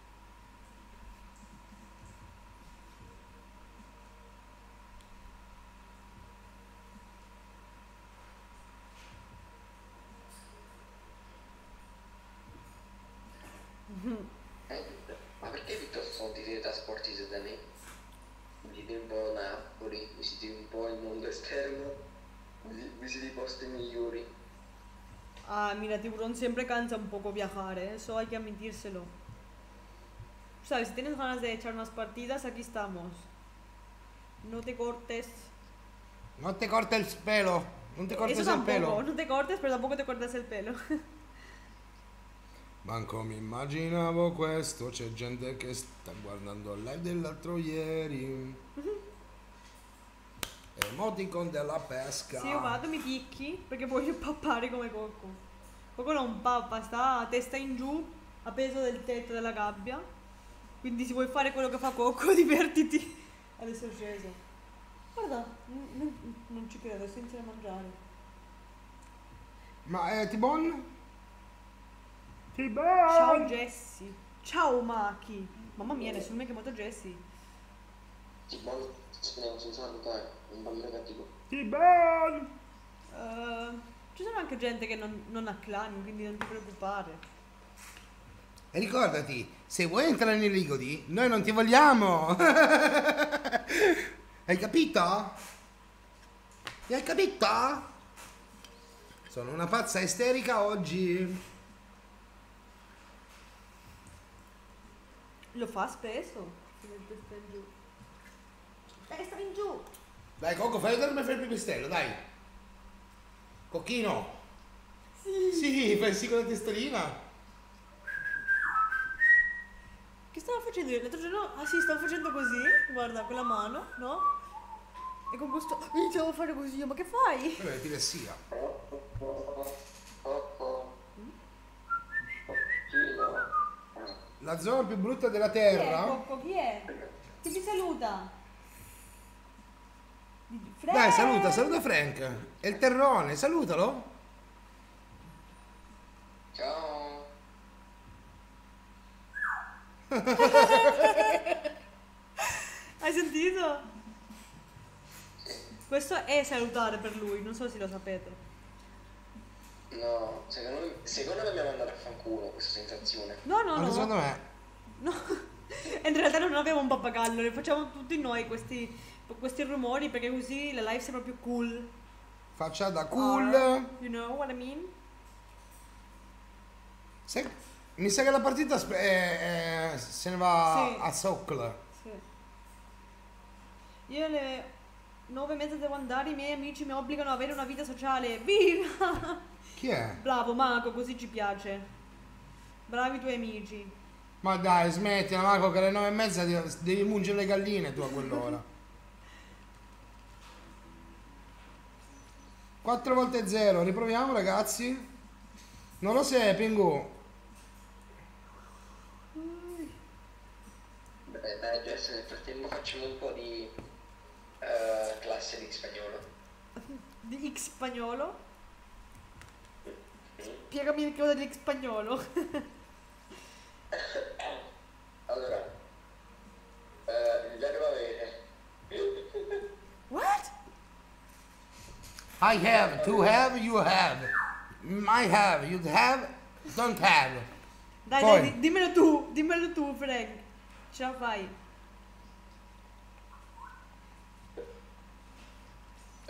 Eh, ma perché piuttosto non ti teletrasporti da me? Visiti un po' Napoli, visiti un po' il mondo esterno, visi- visiti i posti migliori. Ah, mira, tiburón siempre cansa un poco viajar, ¿eh? Eso hay que admitírselo. Sabes, si tienes ganas de echar unas partidas, aquí estamos. No te cortes. Non te corta il pelo, non te cortes Eso il tampoco, pelo. no te cortes, pero tampoco te cortas el pelo. Manco mi immaginavo questo, c'è gente che sta guardando il live dell'altro ieri. Emoticon della pesca. Sì, io vado, mi picchi, perché voglio pappare come Coco. Coco non pappa, sta a testa in giù, a peso del tetto della gabbia. Quindi se vuoi fare quello che fa Coco, divertiti. Adesso è sceso. Guarda, n- n- non ci credo, senza mangiare. Ma eh, Tibon? Tibon! Ciao Jessie. Ciao Maki. Mamma mia, nessuno mi ha chiamato Jessie. Ti buono, speriamo senza salutare, un bambino cattivo. Tibon! Eh, ci sono anche gente che non, non ha clan, quindi non ti preoccupare. E ricordati, se vuoi entrare nei ligodi, noi non ti vogliamo! Hai capito? Mi hai capito? Sono una pazza isterica oggi. Lo fa spesso. Si mette testa in giù. Testa in giù. Dai Coco, fai vedere come fai il pipistrello, dai. Cocchino. Sì. Sì, fai sì con la testolina. Che stavo facendo io? L'altro giorno, ah sì, stavo facendo così, guarda, con la mano, no? E con questo, iniziavo a fare così, io, ma che fai? Quello è epilessia. La zona più brutta della Chi è, terra. Cocco? Chi è? Chi ti saluta? Frank! Dai, saluta, saluta Frank. È il terrone, salutalo. Ciao. Hai sentito? Questo è salutare per lui, non so se lo sapete. No, secondo me, secondo me dobbiamo andare a fanculo questa sensazione. No, no, Anche no. secondo me. No. In realtà non abbiamo un pappagallo, ne facciamo tutti noi questi, questi rumori perché così la live sembra più cool. Faccia da cool. Or, you know what I mean? Se- mi sa che la partita sp- è- è- se ne va Sì. a Socol. Sì. Io alle nove e mezza devo andare, i miei amici mi obbligano ad avere una vita sociale. Viva! Chi è? Bravo Marco, così ci piace. Bravi i tuoi amici. Ma dai, smettila Marco, che alle nove e mezza devi, devi mungere le galline tu a quell'ora. quattro volte zero, riproviamo ragazzi. Non lo sei, Pingu. Beh, dai, Jess, nel frattempo facciamo un po' di eh, classe di spagnolo. Di X spagnolo? Spiegami che cosa di X spagnolo. Allora, eh, il verbo avere. What? I have, to have, you have. I have, you have, don't have. Dai, Poi. dai, di- dimmelo tu, dimmelo tu, Frank. Ce la fai.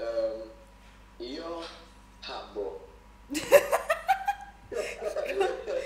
Ehm, io habbo.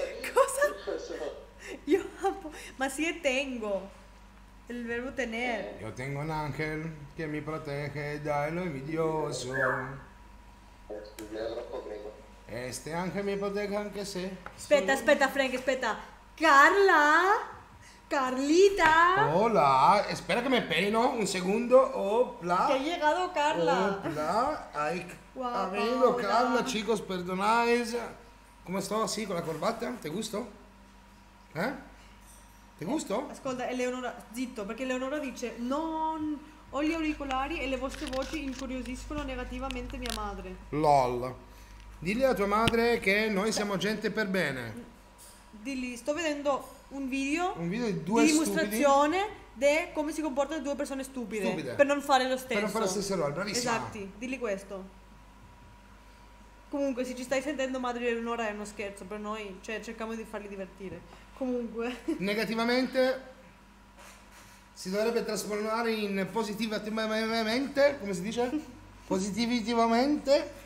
Ma sì, e tengo. È il verbo tener. Io tengo un angel che mi protegge dallo invidioso. Studiare troppo prego. Este angel mi protegge anche se... Aspetta, aspetta, Frank, aspetta. Carla? Carlita? Hola, espera que me peino un segundo. Opla. Que ha llegado Carla. Opla. Ay, Guapa, ha venido hola. Carla, chicos, perdonáis. ¿Cómo estoy así con la corbata? ¿Te gustó? ¿Eh? ¿Te gustó? Ascolta, Eleonora, zitto, perché Eleonora dice non ho gli auricolari e le vostre voci incuriosiscono negativamente mia madre. LOL. Digli a tua madre che noi siamo gente per bene. Di lì, sto vedendo un video, Un video di due di stupidi dimostrazione di come si comportano due persone stupide, Stupide. per non fare lo stesso. per non fare lo stesso errore. Bravissima. Esatti, dilli questo. Comunque, se ci stai sentendo, madre di Eleonora, è uno scherzo per noi, cioè cerchiamo di farli divertire. Comunque, Negativamente si dovrebbe trasformare in positivamente, come si dice? Positivitivamente.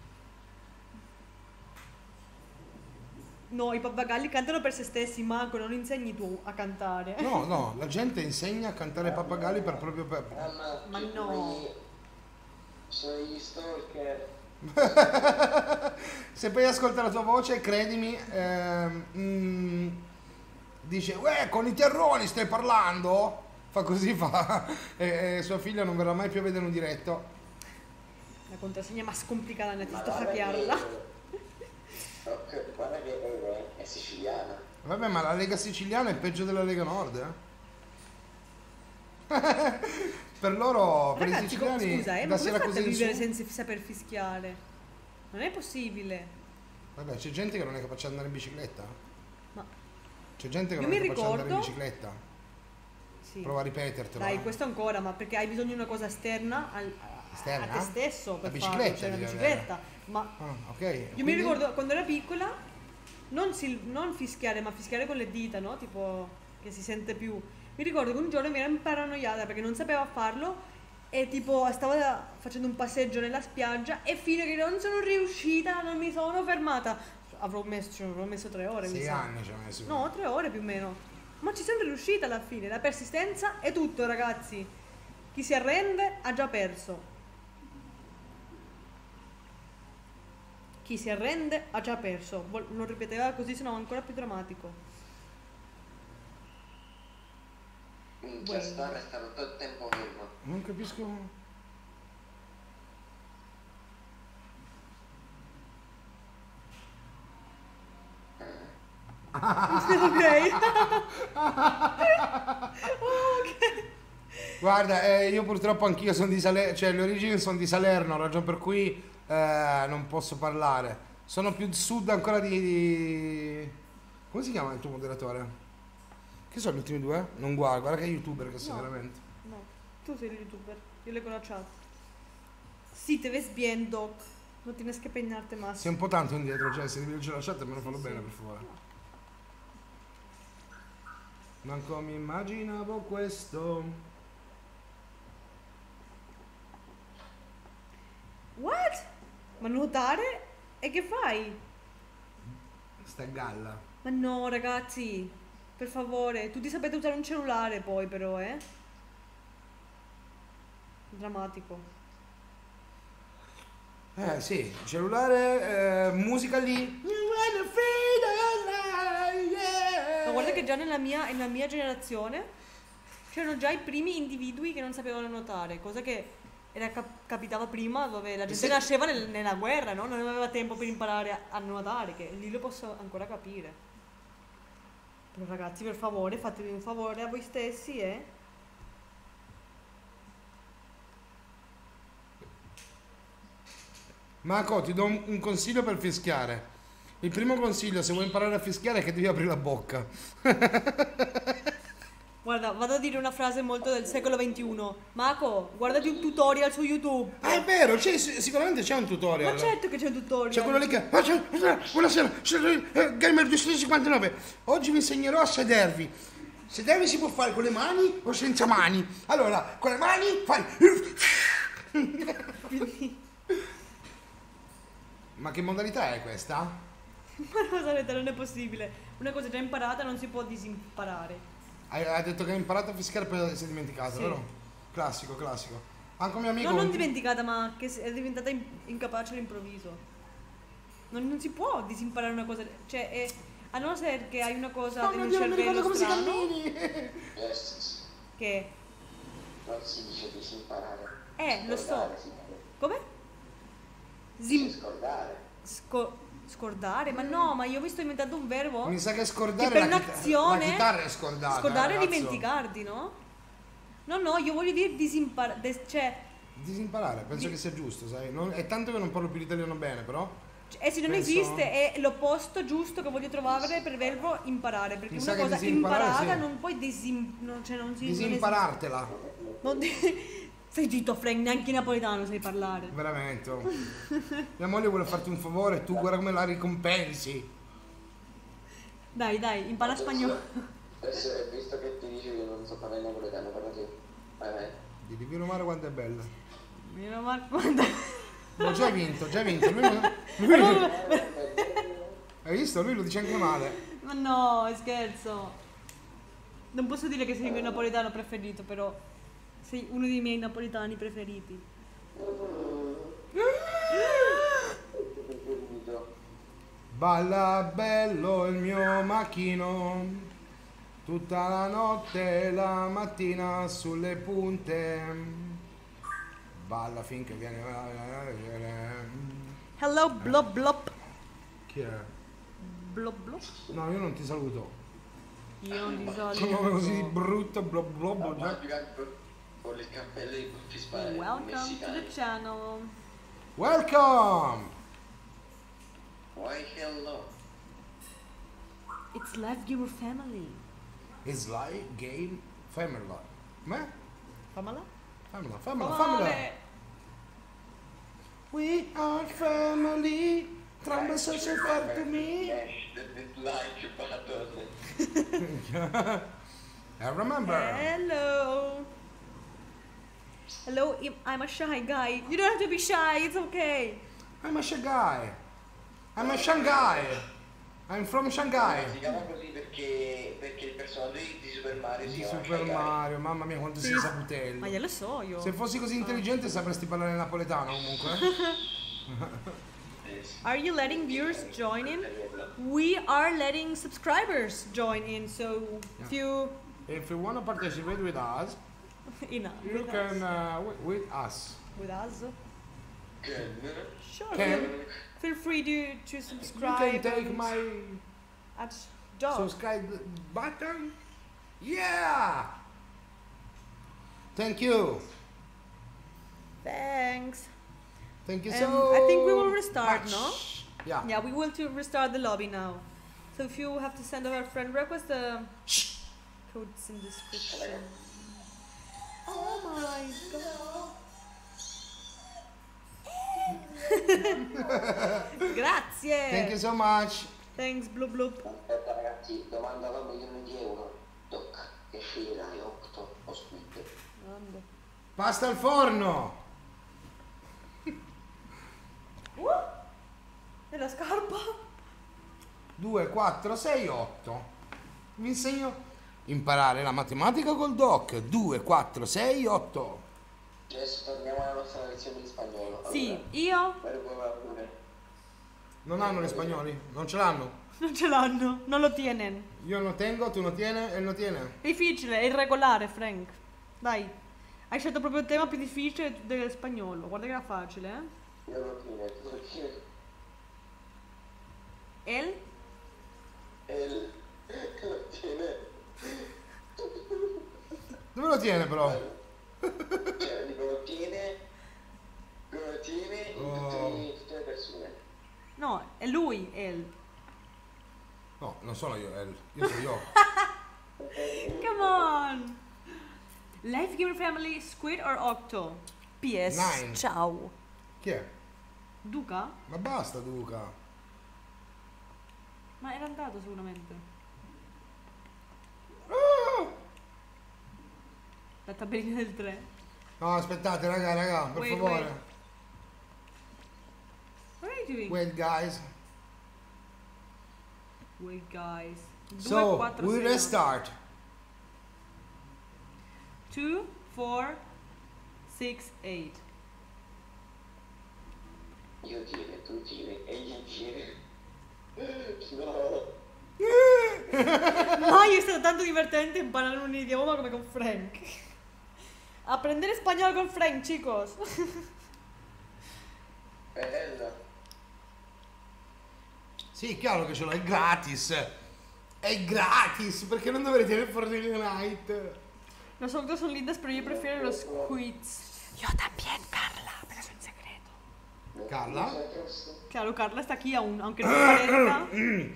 no, i pappagalli cantano per se stessi, Marco, non insegni tu a cantare. No, no, la gente insegna a cantare pappagalli per proprio per... Mamma, Ma no. sono gli stalker. Se poi ascolta la tua voce, credimi, ehm, mm, dice, uè, con i terroni stai parlando? Fa così, fa. E, e sua figlia non verrà mai più a vedere un diretto. La contrasegna más complicata nel Ma testo guarda hackearla. che- Ok, guarda che è, è siciliana. Vabbè, ma la Lega siciliana è peggio della Lega Nord, eh? Per loro, per i Ragazzi, co- siciliani, scusa, eh, da ma come Siracusa fate a in vivere su... senza saper fischiare? Non è possibile. Vabbè, c'è gente che non è capace di andare in bicicletta. Ma C'è gente che Io non è mi capace di andare in ricordo- bicicletta. sì. Prova a ripetertelo. Dai, eh. questo ancora, ma perché hai bisogno di una cosa esterna al- a, Esterna? a te stesso per La farlo, bicicletta cioè una devi bicicletta. Ma Ah, ok. io mi Quindi- ricordo quando ero piccola, non, si- non fischiare, ma fischiare con le dita, no? Tipo che si sente più. Mi ricordo che un giorno mi ero imparanoiata perché non sapevo farlo e tipo stavo da- facendo un passeggio nella spiaggia e fino a che non sono riuscita, non mi sono fermata. Avrò messo, ci avrò messo tre ore, mi Sei sa. anni ci ha messo. No, tre ore più o meno. Ma ci sono riuscita alla fine. La persistenza è tutto, ragazzi. Chi si arrende ha già perso. Chi si arrende ha già perso. Vol- non ripeteva così, sennò è ancora più drammatico. Minchia, sta restando tutto il tempo fermo. Non capisco. Ok. Guarda, eh, io purtroppo anch'io sono di Salerno, cioè le origini sono di Salerno, ragione per cui eh, non posso parlare. Sono più sud ancora di, di... Come si chiama il tuo moderatore? Che sono gli ultimi due? Non guarda, guarda che è youtuber che sei No. veramente. No, tu sei il youtuber. Yo leggo la chat. Sí, te ves bien, Doc. No tienes que peinarte más. Sei un po' tanto indietro, cioè se devi leggere la chat me lo fallo Sì, bene, sì. per favore. Manco mi immaginavo questo. What? Ma nuotare? E che fai? Sta galla. Ma no, ragazzi, per favore, tutti sapete usare un cellulare poi però, eh? Drammatico. Eh sì, cellulare, eh, musica lì. Ma guarda che già nella mia, nella mia generazione c'erano già i primi individui che non sapevano nuotare, cosa che era cap- capitava prima dove la gente Sì. nasceva nel- nella guerra, no? Non aveva tempo per imparare a, a nuotare, che lì lo posso ancora capire. Però ragazzi, per favore, fatevi un favore a voi stessi, eh? Marco, ti do un, un consiglio per fischiare. Il primo consiglio, se vuoi imparare a fischiare, è che devi aprire la bocca. Guarda, vado a dire una frase molto del secolo ventuno. Mako, guardati un tutorial su YouTube. Ah, è vero, c'è, sicuramente c'è un tutorial. Ma certo che c'è un tutorial. C'è quello lì che... Ah, c'è- Buonasera, sono eh, Gamer duecentocinquantanove. Oggi vi insegnerò a sedervi. Sedervi si può fare con le mani o senza mani. Allora, con le mani fai... Ma che modalità è questa? Ma cosa avete? Non è possibile. Una cosa già imparata non si può disimparare. Hai, hai detto che hai imparato a fischiare e poi si è dimenticata, Sì. vero? Classico, classico. Anche un mio amico... No, non dimenticata, ma che è diventata in- incapace all'improvviso. Non, non si può disimparare una cosa. Cioè, è, a non ser che hai una cosa Oh mio nel Dio, non mi ricordo cervello come si strano, cammini! Yes. che Non si dice disimparare. Eh, lo so. Scordare, si come? dice Zim- scordare. sco- scordare? Ma no, ma io mi sto inventando un verbo Mi sa che scordare che per la, chita- un'azione la chitarra è scordata. scordare eh, è ragazzo. dimenticarti, no? No, no, io voglio dire disimparare, cioè, Disimparare, penso Di- che sia giusto, sai? Non- è tanto che non parlo più l'italiano bene, però. eh sì, non Penso- esiste, è l'opposto giusto che voglio trovare per il verbo imparare, perché Mi una sa che cosa disimparare, imparata sì. non puoi disim... non, cioè non si... non Disimparartela. esiste. Non di- Stai zitto, Frank, neanche in napoletano sai parlare. Veramente. oh. Mia moglie vuole farti un favore, tu guarda come la ricompensi. Dai, dai, impara spagnolo. Adesso, visto che ti dici che non so parlare napoletano, parla tu. Vai, vai. Di Divino Mare quanto è bella. Meno male, guarda. Ma già hai vinto, già hai vinto. Lui, non- lui- hai visto? Lui lo dice anche male. Ma no, scherzo. Non posso dire che sei il mio napoletano preferito, però sei uno dei miei napoletani preferiti. Balla bello il mio macchino, tutta la notte e la mattina sulle punte. Balla finché viene. Hello, blob blob. Chi è? Blob blob. No, io non ti saluto. Io non ti so. Che nome così brutto, blob blob. Ma già. con il cappello e i baffi spari Welcome to messicani. the channel. Welcome! Why hello? It's Live Gamer Family. It's like game family. Me? Famala? Family, family, family. We are family. Trumba so fair to me. Smash the like button. I remember. Hello. Hello, I'm- I'm a shy guy. You don't have to be shy, it's okay. I'm a Shanghai. I'm a Shanghai. I'm from Shanghai. Si chiama così perché, perché il personaggio di di Super Mario si Di chiama Super Shy Guy. Mario, mamma mia quanto sei Ma saputello. glielo so io. Se fossi così intelligente sapresti parlare napoletano comunque. eh? Eh, sì. Are you letting viewers join in? We are letting subscribers join in, so if you If you want to participate with us, enough you with can us, uh, with, with us. with us. Can- Sure, Can- feel, feel free to to You subscribe. can take and my at dog. subscribe button. Yeah. Thank you. Thanks. Thank you Um, so I think we will restart, much. no? Yeah. Yeah, we will to restart the lobby now. So if you have to send our friend request, the code's in description. Oh my god. Grazie. Thank you so much. Thanks, blub blub. Aspetta ragazzi, domanda da un milione di euro. Doc, che sceglierai? otto o Squid? Grande. Pasta al forno. Uh, nella scarpa. due, quattro, sei, otto. Vi insegno imparare la matematica col doc. due, quattro, sei, otto. Adesso torniamo alla nostra lezione di spagnolo. Sì, Allora, io guarda come va pure. Non hanno gli spagnoli? Non ce l'hanno? non ce l'hanno, non lo tienen. Io lo tengo, tu lo tieni e lo tiene. Difficile, è irregolare, Frank. Dai, hai scelto proprio il tema più difficile del spagnolo. Guarda che era facile, eh? Io lo tiene, tu lo tieni. El? E lo tiene. Dove lo tiene però? Cioè, dico, lo tiene. Lo tiene in Oh. tutti- tutte le persone. No, è lui, El. No, non sono io, El. Io sono io. Come on! Life Gamer Family, Squid or Octo? P S. Nine. Ciao. Chi è? Duca? Ma basta, Duca. Ma era andato sicuramente. Ah! La tabellina del tre. No, aspettate, raga, raga, per Wait, favore. wait. What are you doing? Wait, guys. Wait, guys. Due, So, quattro, we sei, restart. two, four, six, eight. Io tiro, tu tiri, egli tiri. No. Mai è stato tanto divertente imparare un idioma come con Frank. Aprender español con Frank, chicos. Bella. Sì, chiaro che ce l'ho, è gratis. È gratis, perché non dovrei tenere Fortnite Night? Los otros son lindas, pero yo prefiero los quits. Yo también, Carla, pero es un secreto. Carla? Claro, Carla está aquí aún, aunque no parezca.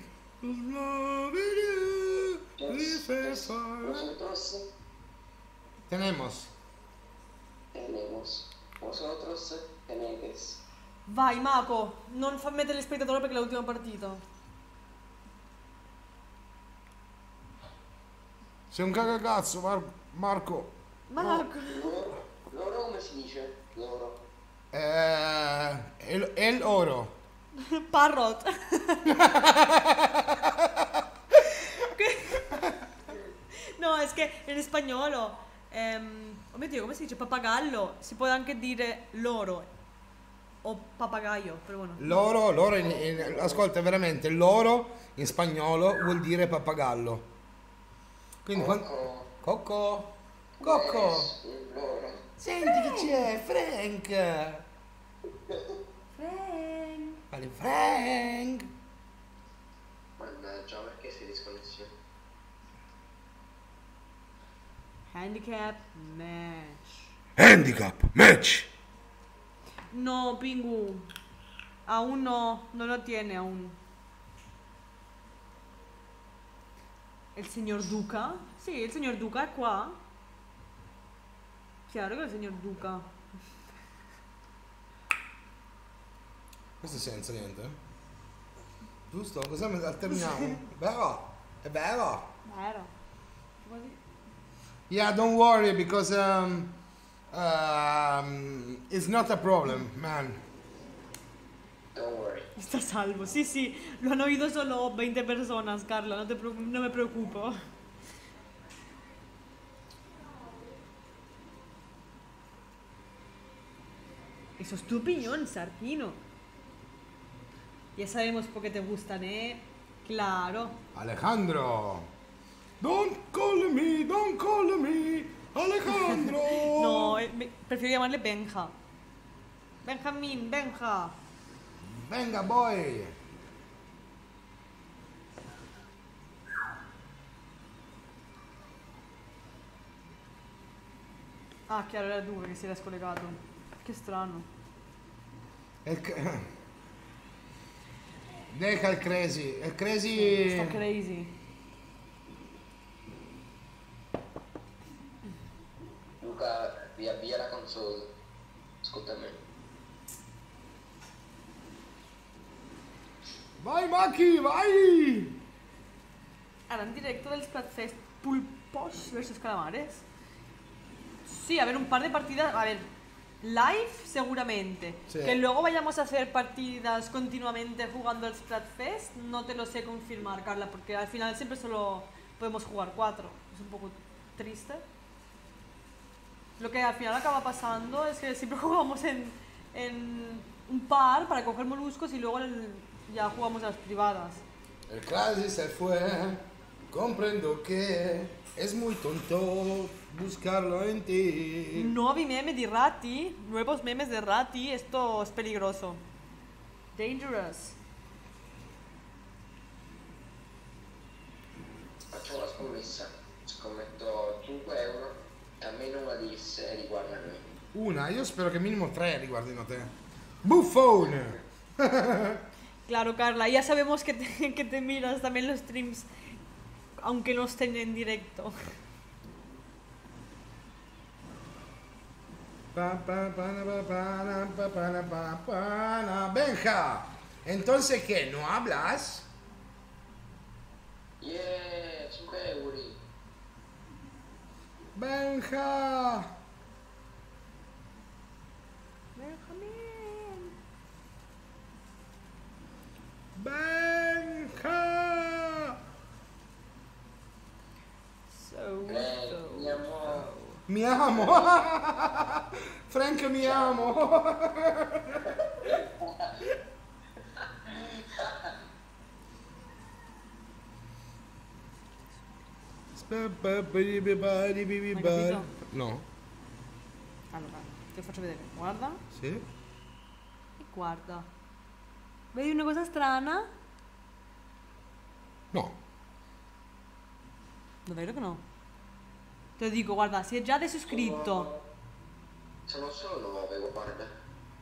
Nosotros Tenemos. tenemos. Vosotros tenéis. Vai, Mako, non fa mettere il spettatore perché è l'ultima partita. Sei un cagacazzo, Mar- Marco. Marco. Loro, loro come si dice? Loro. Eh, el, el oro. Parrot. No, es que en espagnolo, ehm, oh mio Dio, come si dice? Pappagallo, si può anche dire loro o papagaio, però bueno. Loro, loro in, in- ascolta, veramente, loro in spagnolo vuol dire pappagallo. Quindi quan- Cocco. Cocco. Cocco. Eh, loro. Senti chi c'è? Frank. Frank. Vale, Frank. Mannaggia, perché sei disconnesso? Handicap match. Handicap match. No, Pingu. Aún no, no lo tiene aún. ¿El señor Duca? Sí, el señor Duca è qua. Chiaro che è il signor Duca. Questo è senza niente. Giusto? Cosa mi alterniamo? Vero? È vero? Vero. Quasi- Yeah, don't worry because um, um, it's not a problem, man. Don't worry. Está salvo. Sí, sí, lo han oído solo veinte personas, Carla, no, te preocu- no me preocupo. Eso es tu opinión, Sarquino. Ya sabemos por qué te gustan, ¿eh? Claro. Alejandro. Don't call me, don't call me, Alejandro. No, eh, me- prefiero llamarle Benja. Benjamín, Benja. Venga, boy. Ah, chiaro, era tu che si era scollegato. Che strano. El c- Deja il crazy. Il crazy. Sta crazy. Luca, via via la console. Ascolta me. Vai, Maki, vai. Ahora en directo del Splatfest Pulpos versus Calamares. Sí, a ver, un par de partidas. A ver, live seguramente. Sí. Que luego vayamos a hacer partidas continuamente jugando al Splatfest, no te lo sé confirmar, Carla, porque al final siempre solo podemos jugar cuatro. Es un poco triste. Lo que al final acaba pasando es que siempre jugamos en, en un par para coger moluscos y luego el- ya jugamos a las privadas. El crazy se fue. Comprendo que es muy tonto buscarlo en ti. Nuovi meme di Ratti, nuevos memes de Ratti, esto es peligroso. Dangerous. Faccio una scommessa. Scommetto cinque euro. Almeno una di esse riguarda me. Una, io spero che minimo tre riguardino te. Buffone! Claro, Carla, ya sabemos que te, que te miras también los streams, aunque no estén en directo. Pa, pa, pa, na, pa, pa, na, pa, pa, na, pa, pa, na. Benja, entonces ¿qué? ¿No hablas? Yeah, cinque euro. Benja. Benjamín. Benja. So, Eh, so, mi amore. so. Mi Mi amo. Frank, mi amo. capito? No. Allora, te lo faccio vedere. Guarda Sì. e guarda. Vedi una cosa strana? No. Davvero che no? Te lo dico, guarda, si è già adesso scritto. Sono solo nove, guarda.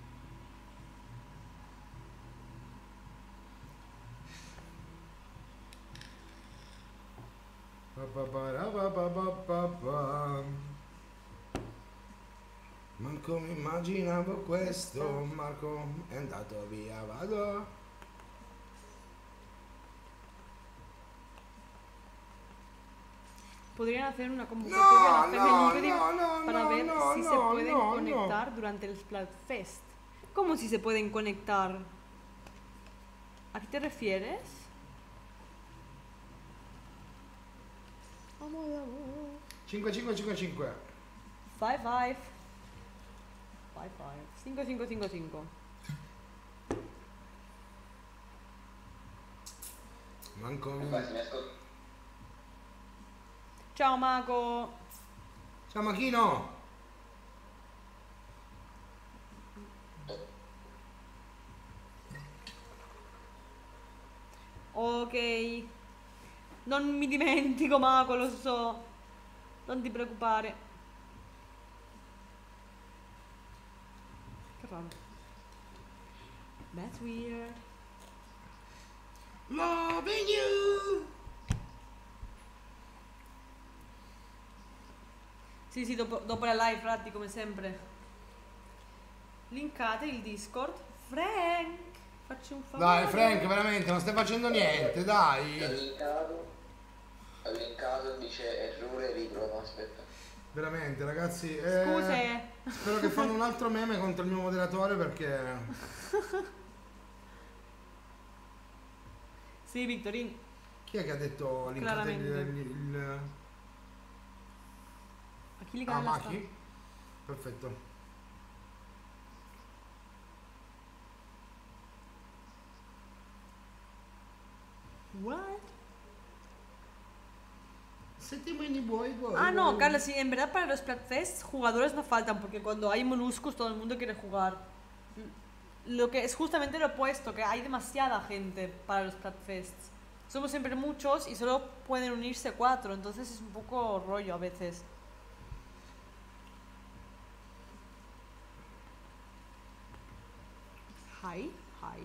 Manco mi immaginavo questo, Marco è andato via, vado. Podrían hacer una convocatoria No, en la no, LinkedIn no, no, para no, ver no, si se no, pueden no, conectar durante el Splatfest. ¿Cómo si se pueden conectar? ¿A qué te refieres? cinque cinque cinque cinque. Five five. Five five. cinco cinco cinco cinco. Manco mi... Vai, se mi ascolti. Ciao Mago. Ciao Machino. Ok. Non mi dimentico Mago, lo so. Non ti preoccupare. Che raro. That's weird. Loving you. Sì, sì, dopo, dopo la live, Ratti, come sempre. Linkate il Discord. Frank, facci un favore. Dai Frank, veramente, non stai facendo niente, Ho dai. linkato. Ho linkato, dice errore, riprova, aspetta. Veramente, ragazzi. eh, Scuse. Spero che fanno un altro meme contro il mio moderatore perché... Sì, Victorin. Chi è che ha detto linkate il... Claramente. il, il... A chi li Ah, cambia Machi? Perfetto. What? Settimani buoi, buoi. Ah, no, buoi. Carla, sí, en verdad para los Splatfest jugadores no faltan porque cuando hay moluscos todo el mundo quiere jugar. Lo que es justamente lo opuesto, que hay demasiada gente para los Splatfests. Somos siempre muchos y solo pueden unirse cuatro, entonces es un poco rollo a veces. Hi, hi.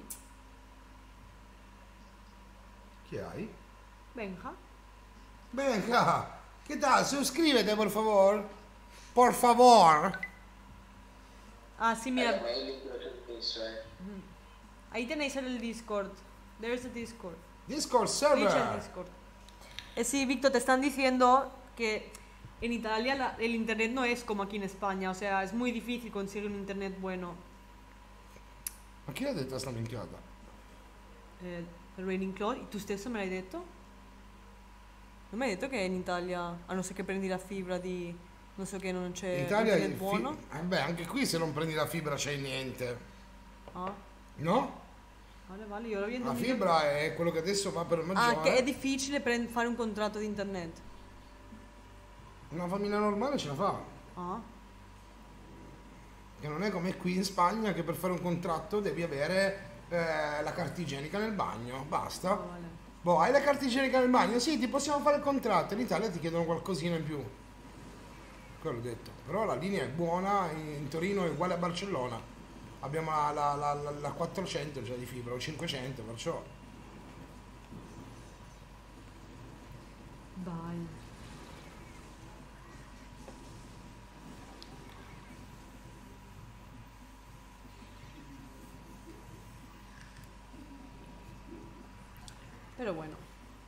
Chi hai? Benja. Venga, ¿qué tal? Suscríbete, por favor. Por favor. Ah, sí, Eh, mira. ma il link l'ho già messo, eh. Ahí tenéis el Discord. There's the Discord. Discord Twitch and server. Discord. Eh, sí, Víctor, te están diciendo que en Italia la- el internet no es como aquí en España, o sea, es muy difícil conseguir un internet bueno. Ma chi l'ha detto sta minchiata? Eh, Raining Claw, ¿y tú stesso me l'hai detto? Non mi hai detto che in Italia, a non ser che prendi la fibra di non so che non c'è In Italia internet il fi- buono? eh beh, anche qui se non prendi la fibra c'è niente. Ah, No? vale, vale, io l'avevo La entendido. fibra è quello che adesso va per il maggiore. Ah, che è difficile prend- fare un contratto di internet. Una famiglia normale ce la fa. Ah, Che non è come qui in Spagna che per fare un contratto devi avere eh, la carta igienica nel bagno. Basta. ah, vale. Boh, hai la carta igienica nel bagno? Sì, ti possiamo fare il contratto. In Italia ti chiedono qualcosina in più. Quello ho detto. Però la linea è buona, in, in Torino è uguale a Barcellona. Abbiamo la, la, la, la- la quattrocento già di fibra, o cinquecento, perciò... Vai. Pero bueno.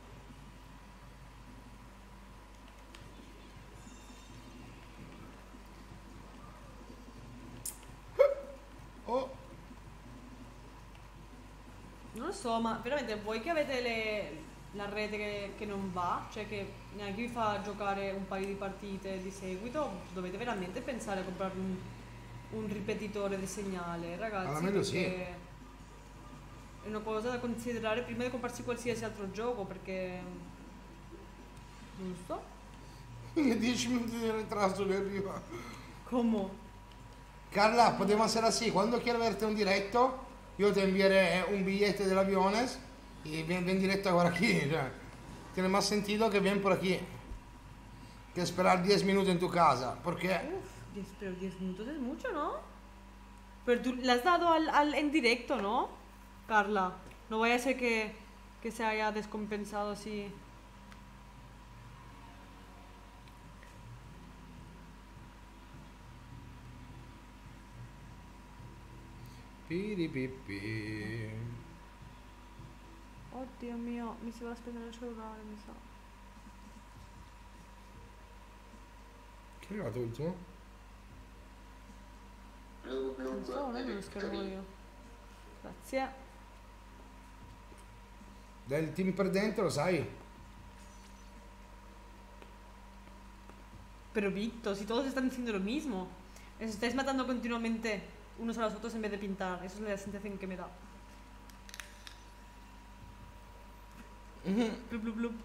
Oh, Non lo so, ma veramente voi che avete le, la rete che, che non va, cioè che neanche vi fa giocare un paio di partite di seguito, dovete veramente pensare a comprare un, un ripetitore di segnale, ragazzi, Alla meglio sì. perché è una cosa da considerare prima di comprarsi qualsiasi altro gioco, perché giusto? dieci minuti di ritraso che arriva. Come? Carla, podemos hacer así, cuando quiero verte un directo, yo te enviaré un billete del aviones y ven, ven directo ahora aquí. O sea, tiene más sentido que ven por aquí que esperar diez minutos en tu casa, porque Uf, diez, pero diez minutos es mucho, ¿no? Pero tú le has dado al, al en directo, ¿no? Carla, no vaya a ser que, que se haya descompensado así. Piripipi. Oddio mio, mi si va a spegnere il cellulare, mi sa. Che è arrivato l'ultimo? Blu, blu, Non so, non è blu, lo schermo victory. io. Grazie. Del team perdente lo sai? Pero Víctor, si todos están diciendo lo mismo, les estáis matando continuamente unos a los otros en vez de pintar, eso es la sensación que me da. Blup, blup, blup.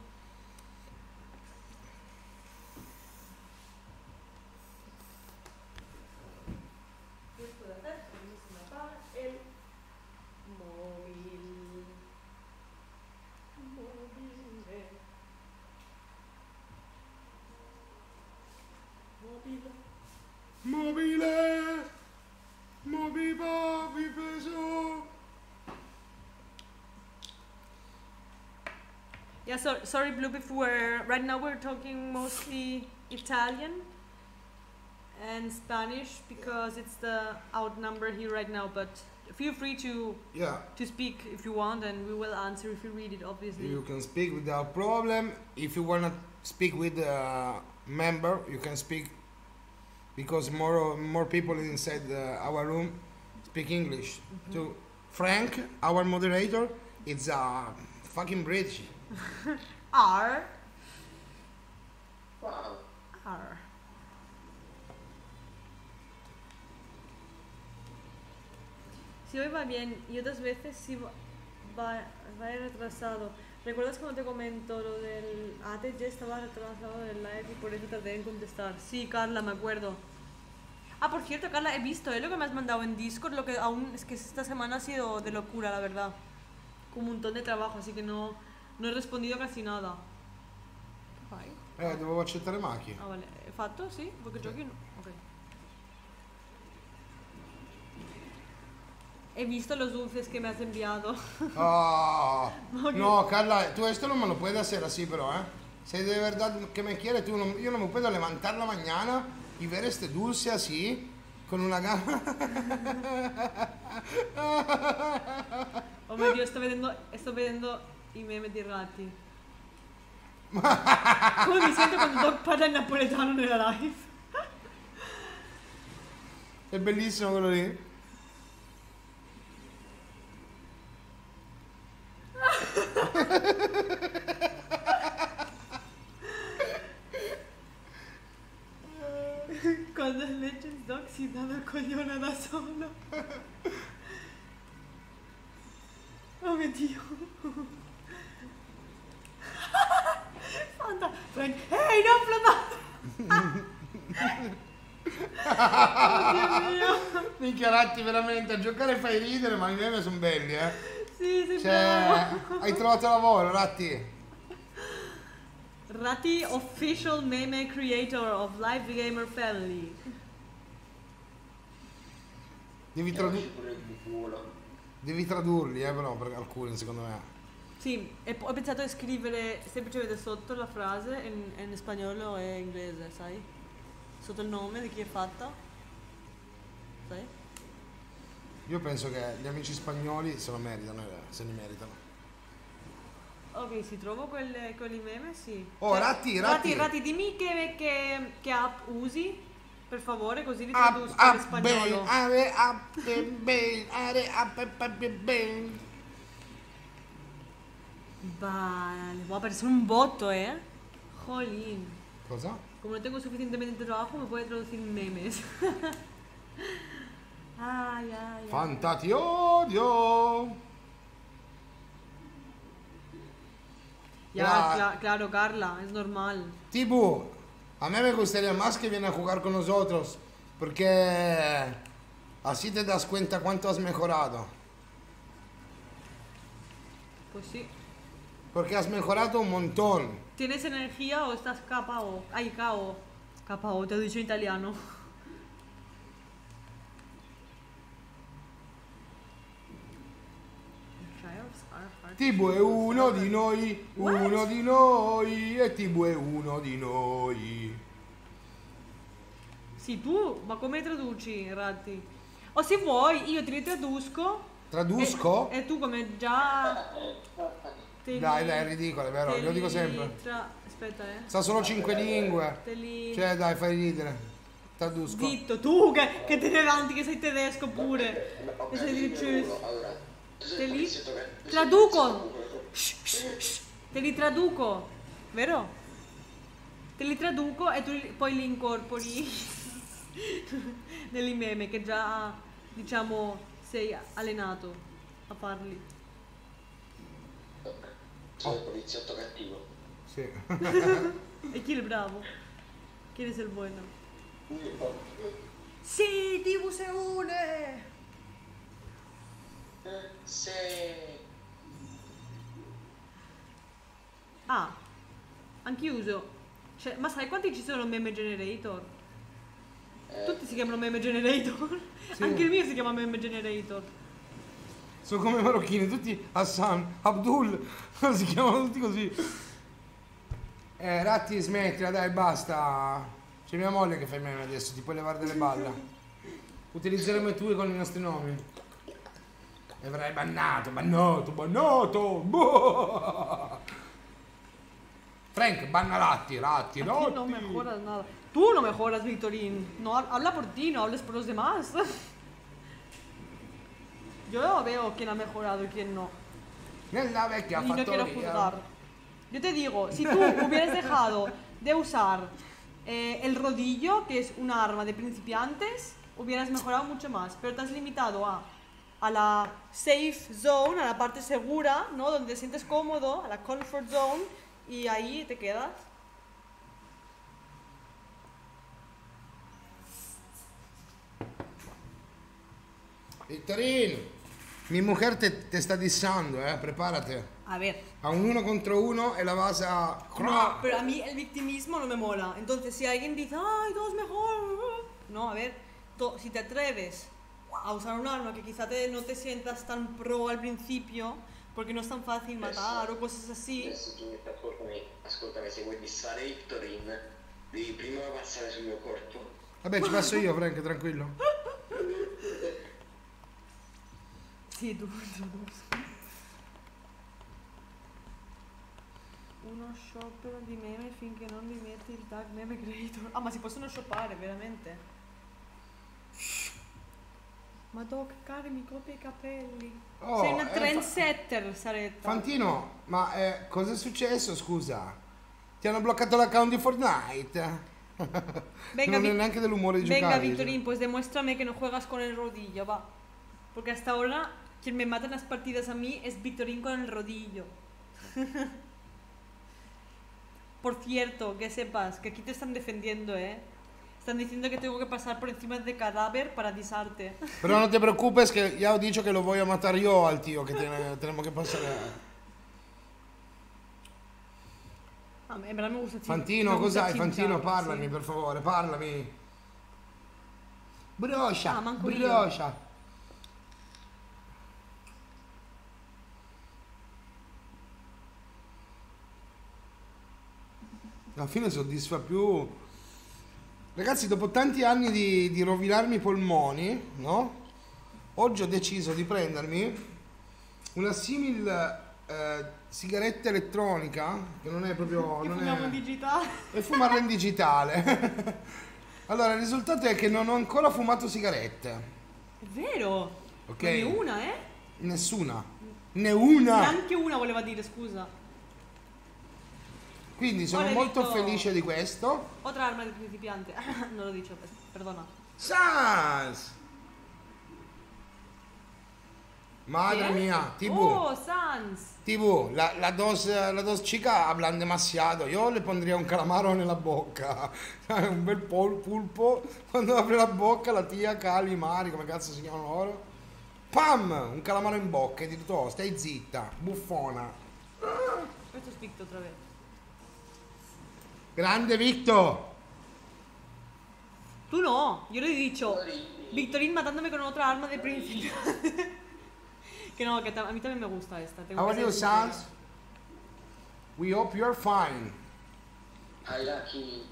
¿Qué puedo hacer? Se me apaga el móvil. Móvil. Móvil. Mobile! Mobiba, vi peso! Yeah, so, sorry, Bloop, if we're right now we're talking mostly Italian and Spanish because it's the outnumber here right now. But feel free to Yeah, to speak if you want, and we will answer if you read it. Obviously. you can speak without problem. If you wanna speak with a member, you can speak because more more people inside the, our room speak English. To Frank, our moderator, it's a fucking British. R Wow. R. Si hoy va bien y otras veces si va, va, va retrasado. ¿Recuerdas cuando te comento lo del... A T G estaba retrasado del live y por eso tardé en contestar? Sí, Carla, me acuerdo. Ah, por cierto, Carla, he visto ¿eh? lo que me has mandado en Discord, lo que aún... Es que esta semana ha sido de locura, la verdad. Con un montón de trabajo, así que no, no he respondido casi nada. Che fai? Eh, dovevo accettare Maki. Ah, vale. Hai fatto? Sì? Vuoi che giochi? No. Ok. He visto los dulces que me has enviado. Ah, Ok. no, Carla, tú esto no me lo puedes hacer así, pero, ¿eh? Si de verdad que me quieres, tú no, yo no me puedo levantar la mañana y ver este dulce así, con una gana. Oh mio Dio, sto vedendo, sto vedendo i meme di Ratti. Come mi sento quando Doc parla in napoletano nella live? È bellissimo quello lì. Quando Legends Doc si dà la cogliona da solo. Oh mio Dio. Fanta. Frank. Ehi, non flambare! Oh Dio mio. Minchia Ratti, veramente, a giocare fai ridere, ma i meme sono belli, eh. Sì, sei Cioè, bravo. hai trovato lavoro, Ratti. Ratti, official meme creator of Live Gamer Family. Devi, E tradu- oggi pure il buculo. devi tradurli, eh, però, per alcuni, secondo me. Sì, e poi ho pensato di scrivere semplicemente sotto la frase in, in spagnolo e inglese, sai? Sotto il nome di chi è fatta. Sai? Io penso che gli amici spagnoli se lo meritano, eh, se li meritano. Ok, si trovo quelle, quelli meme, sì. Oh, Ratti, Ratti. Ratti, Ratti, dimmi che, che, che app usi, per favore, così li Ah, traduco ah, in spagnolo. ben, are, appe, ben, are, appe, appe, ben. Vale, guapa, eres un boto, ¿eh? Jolín. Cosa? Como no tengo suficientemente trabajo, me puede traducir memes. Ay, ay, ay. Fanta ti odio. Ya, La- cla- claro, Carla, es normal. Tibu, a mí me gustaría más que viene a jugar con nosotros, porque así te das cuenta cuánto has mejorado. Pues sí. Porque has mejorado un montón. ¿Tienes energía o estás K O? Ay, K O. K O, te lo he dicho en italiano. Tibu è uno di noi, uno What? di noi, e Tibu è uno di noi. Sì, tu, ma come traduci, Ratti? O se vuoi, io te li tradusco. Tradusco? E, e tu come già... te Dai, li- dai, è ridicolo, è vero, te lo dico li sempre. tra- Aspetta, eh. Sa solo cinque lingue. Te li... Cioè, dai, fai ridere. Tradusco. Zitto, tu che, che te ne vanti, che sei tedesco pure. Ho Che sei capito, di Bruno, allora, tu sei Te il li poliziotto che- tu sei il traduco. poliziotto che- Te li traduco, vero? Te li traduco e tu li- poi li incorpori negli meme che già, diciamo, sei allenato a farli. Sono il poliziotto cattivo. Sì. E chi è il bravo? Chi è il bueno? Sì, Tibu se une! Se... Ah, anch'io uso. Cioè, ma sai quanti ci sono meme generator? Tutti si chiamano meme generator. Sì. Anche il mio si chiama meme generator. Sono come i marocchini, tutti Hassan, Abdul, si chiamano tutti così. Eh, Ratti, smettila, dai, basta. C'è mia moglie che fa i meme adesso, ti puoi levare delle balle. Utilizzeremo i tuoi con i nostri nomi. E verrai bannato, bannato, bannato. Boh. Frank, banna Ratti, Ratti, Aquí Ratti. no mejoras nada. Tú no mejoras, Victorín. No, ha- habla por ti, no hables por los demás. Yo veo quién ha mejorado y quién no. Nella vecchia Y no quiero fattoria. juzgar. Yo te digo, si tú hubieras dejado de usar eh, el rodillo, que es una arma de principiantes, hubieras mejorado mucho más. Pero te has limitado a, a la safe zone, a la parte segura, ¿no? Donde te sientes cómodo, a la comfort zone, y ahí te quedas. Vittorino, mi mujer te, te sta dissando, eh, prepárate. A ver. A un uno contro uno e la vas a... No, pero a mí el victimismo no me mola. Entonces, si alguien dice, ay, todo es mejor. No, a ver, to- si te atreves a usar un arma que quizá te, no te sientas tan pro al principio, porque no es tan fácil matar o cosas así. Adesso tu, ascoltami, ascoltami, se vuoi dissare Victorin, devi prima passare sul mio corpo. Vabbè, ci passo io, Frank, tranquillo. Sì, tu tradusco. Uno sciopero di meme finché non li metti il tag meme creator. Ah, ma si possono shoppare, veramente? Madò, che cari, mi copia i capelli. Oh, Sei una eh, trendsetter, Saretta. Fantino, ma eh, cosa è successo, scusa? Ti hanno bloccato l'account di Fortnite? Venga, non è Vi- neanche dell'umore di Venga, giocare. Victorín, pues demuéstrame que no juegas con el rodillo, va. Porque hasta ahora quien me mata en las partidas a mí es Victorín con el rodillo. Por cierto, que sepas que aquí te están defendiendo, ¿eh? Están diciendo que tengo que pasar por encima de cadáver para disarte. Pero no te preocupes que ya he dicho que lo voy a matar yo al tío que tiene- tenemos que pasar. A me- en verdad me gusta chin- Fantino, me gusta cos'hai? Fantino, chinchar, parlami sì. per favore, parlami. Broscia, Ah, manco io. broscia. Alla fine soddisfa più. Ragazzi, dopo tanti anni di, di rovinarmi i polmoni, no? Oggi ho deciso di prendermi una simil eh, sigaretta elettronica, che non è proprio... Che non fumiamo è... in digitale. e fumarla in digitale. Allora, il risultato è che non ho ancora fumato sigarette. È vero. Ok. Non è una, eh? Nessuna. Ne una! Neanche una voleva dire, scusa. Quindi sono Ora molto dico- felice di questo. Otra arma di principiante. Non lo dico, perdona. Sans! Madre ¿Qué? mia, T V. Oh, Sans. T V, la, la dos, la dos chica hablan demasiado. Io le pondría un calamaro nella bocca. Un bel pol- pulpo. Quando apre la bocca la tia Cali, Mari, come cazzo si chiamano loro? Pam! Un calamaro in bocca e di tutto, oh, stai zitta, buffona. Questo è spicto otra vez. Grande Victor! Tú no, yo le he dicho. Victorín. Victorín matándome con otra arma de principiante. Que no, que ta- a mí también me gusta esta. tengo How que are you, ser sincera. Sans? We hope you're fine. Hai Lucky.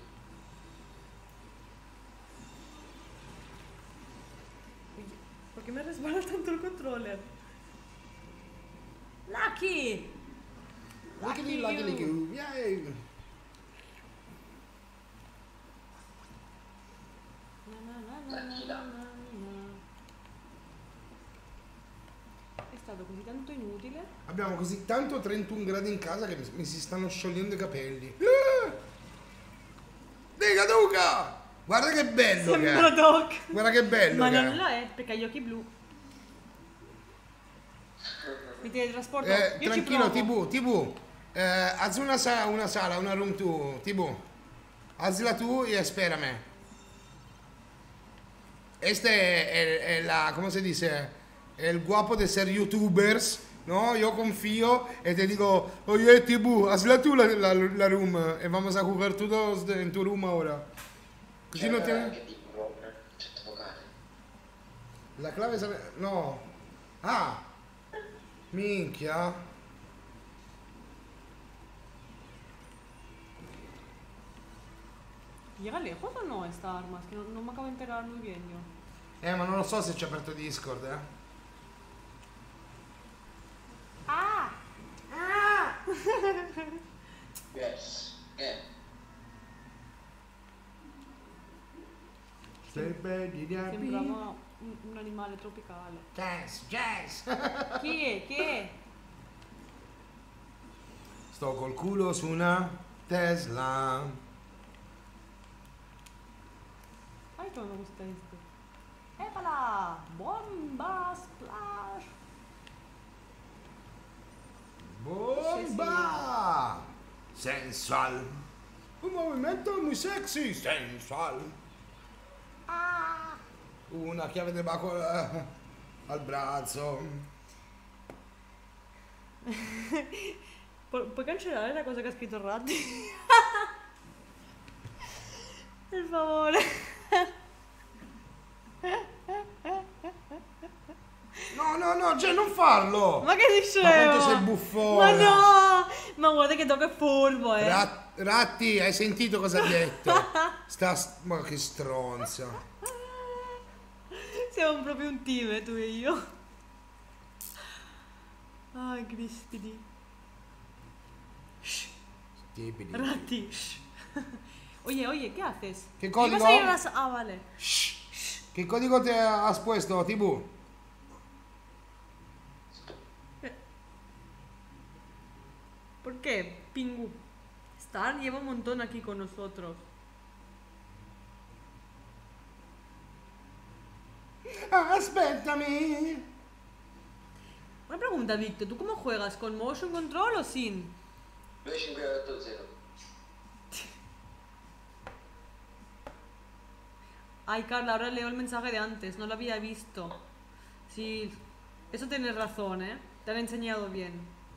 Uy, ¿por qué me resbala tanto el controller? ¡Lucky! Lucky, lucky, you. lucky. Yay! Na, na, na, na, Lucky na, là. na, na. È stato così tanto inutile. Abbiamo così tanto trentuno gradi in casa che mi, mi si stanno sciogliendo i capelli. Ah! Dica Duca! Guarda che bello che Sembra è. Doc. Guarda che bello Ma che non è. lo è perché ha gli occhi blu. Mi teletrasporto. Eh, Io ci tranquillo, provo. T V, T V. Eh, haz una sala, una sala, una room tu, T V. Hazla tú y espérame. Este es, es la, ¿cómo se dice? El guapo de ser youtubers, ¿no? Yo confío y te digo, oye, T V, hazla tú la, la, la room y vamos a jugar todos de- en tu room ahora. Così non C'era te... anche tipo proprio. Certo vocale. La clave sarebbe... No. Ah! Minchia. ¿Llega lejos o no esta arma? Es que no, no me acabo de enterar muy bien yo. Eh, ma non lo so se c'è aperto Discord, eh. ¡Ah! ¡Ah! Yes. Eh. Sembrava un, un animale tropicale. Jazz, jazz. Chi è? Chi è? Sto col culo su una Tesla. Ay, cómo me gusta este. ¡Épala! ¡Bomba splash! Bomba! Sensual. Un movimento muy sexy, sensual. ¡Ah! Una chiave del baco eh, al braccio. ¿Pu- ¿Puoi cancellare la cosa che ha scritto Ratti? Per favore. No, no, no, cioè non farlo. Ma che dicevo? Ma quanto sei buffone. Ma no! Ma guarda che dopo è furbo, eh. Rat- Ratti, hai sentito cosa ha detto? Sta, ma che stronza. Siamo proprio un team, eh, tu e io. Ay, Crispidi. Stupidi. Ratti. shh. Oye, oye, ¿qué haces? ¿Qué ¿Ibas código? a ir a las- Ah, vale. Che codigo te has puesto, T V? ¿Por qué? Pingu. Star lleva un montón aquí con nosotros. Aspettami. Una pregunta, Victor, ¿tú cómo juegas? ¿Con motion control o sin? due cinque otto zero. Ay, Carla, ahora leo el mensaje de antes, no lo había visto. Sí, eso tienes razón, ¿eh? Te han enseñado bien.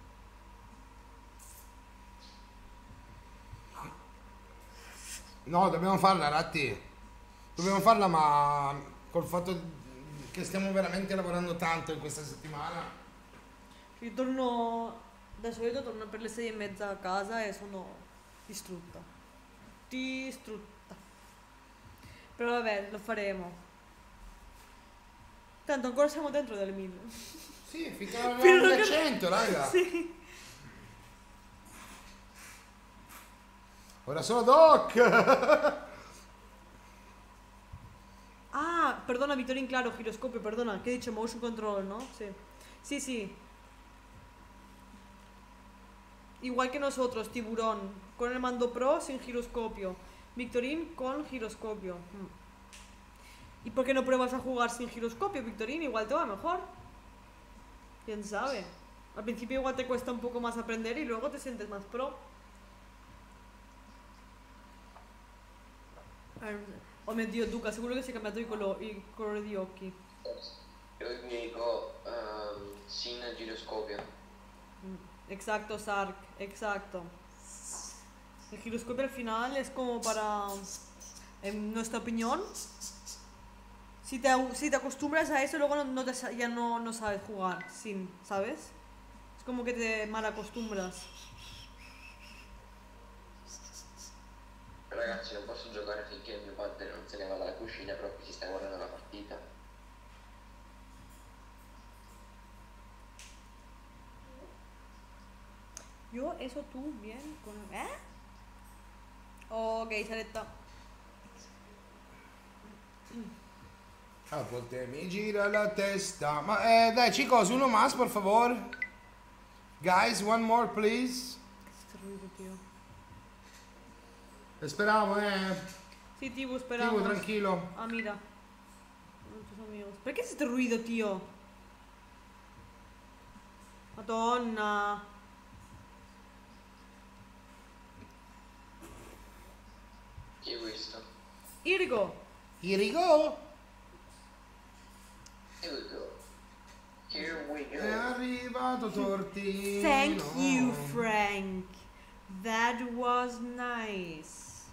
No, dobbiamo farla, Ratti. Dobbiamo farla, ma col fatto che stiamo veramente lavorando tanto in questa settimana. Io torno, da solito torno per le sei e mezza a casa e sono distrutta. Distrutta. Però vabbè, lo faremo. Tanto ancora siamo dentro delle mille. Sì, finché non Fino arriviamo a alle che- cento, raga. Sì. Ora sono Doc. Ah, perdona, Vittorin, claro, giroscopio, perdona, que he dicho motion control, ¿no? Sí. Sí, sí. igual que nosotros, Tiburón, con el mando pro sin giroscopio. Victorín con giroscopio. Mm. ¿Y por qué no pruebas a jugar sin giroscopio, Victorín? Igual te va mejor. ¿Quién sabe? Al principio igual te cuesta un poco más aprender y luego te sientes más pro. Oh mio Dio, Duca, sicuro che si è cambiato il colore, il colore di occhi. Io mi dico um, sin giroscopio. Mm, Exacto, Sark, exacto. El giroscopio al final es como para, en nuestra opinión, si te, si te acostumbras a eso, luego no, no te sa- ya no, no sabes jugar sin, ¿sabes? Es como que te mal acostumbras. Ragazzi, non posso giocare finché mio padre non se ne va dalla cucina, però qui si sta guardando la partita. Yo, eso tú, bien, con... ¿Eh? Ok, Saletta. A volte mi gira la testa. Ma eh, dai, chicos, uno más, por favor. Guys, one more, please. Qué ruido, tío. Esperamos, eh. Sí, Tibu, esperamos. Tibu, tranquilo. Ah, mira. Nuestros amigos. ¿Por qué es este ruido, tío? Madonna. Chi è questo? Irgo. Here we go. Here we go. Here we go. È arrivato Tortino. Thank you, Frank. That was nice.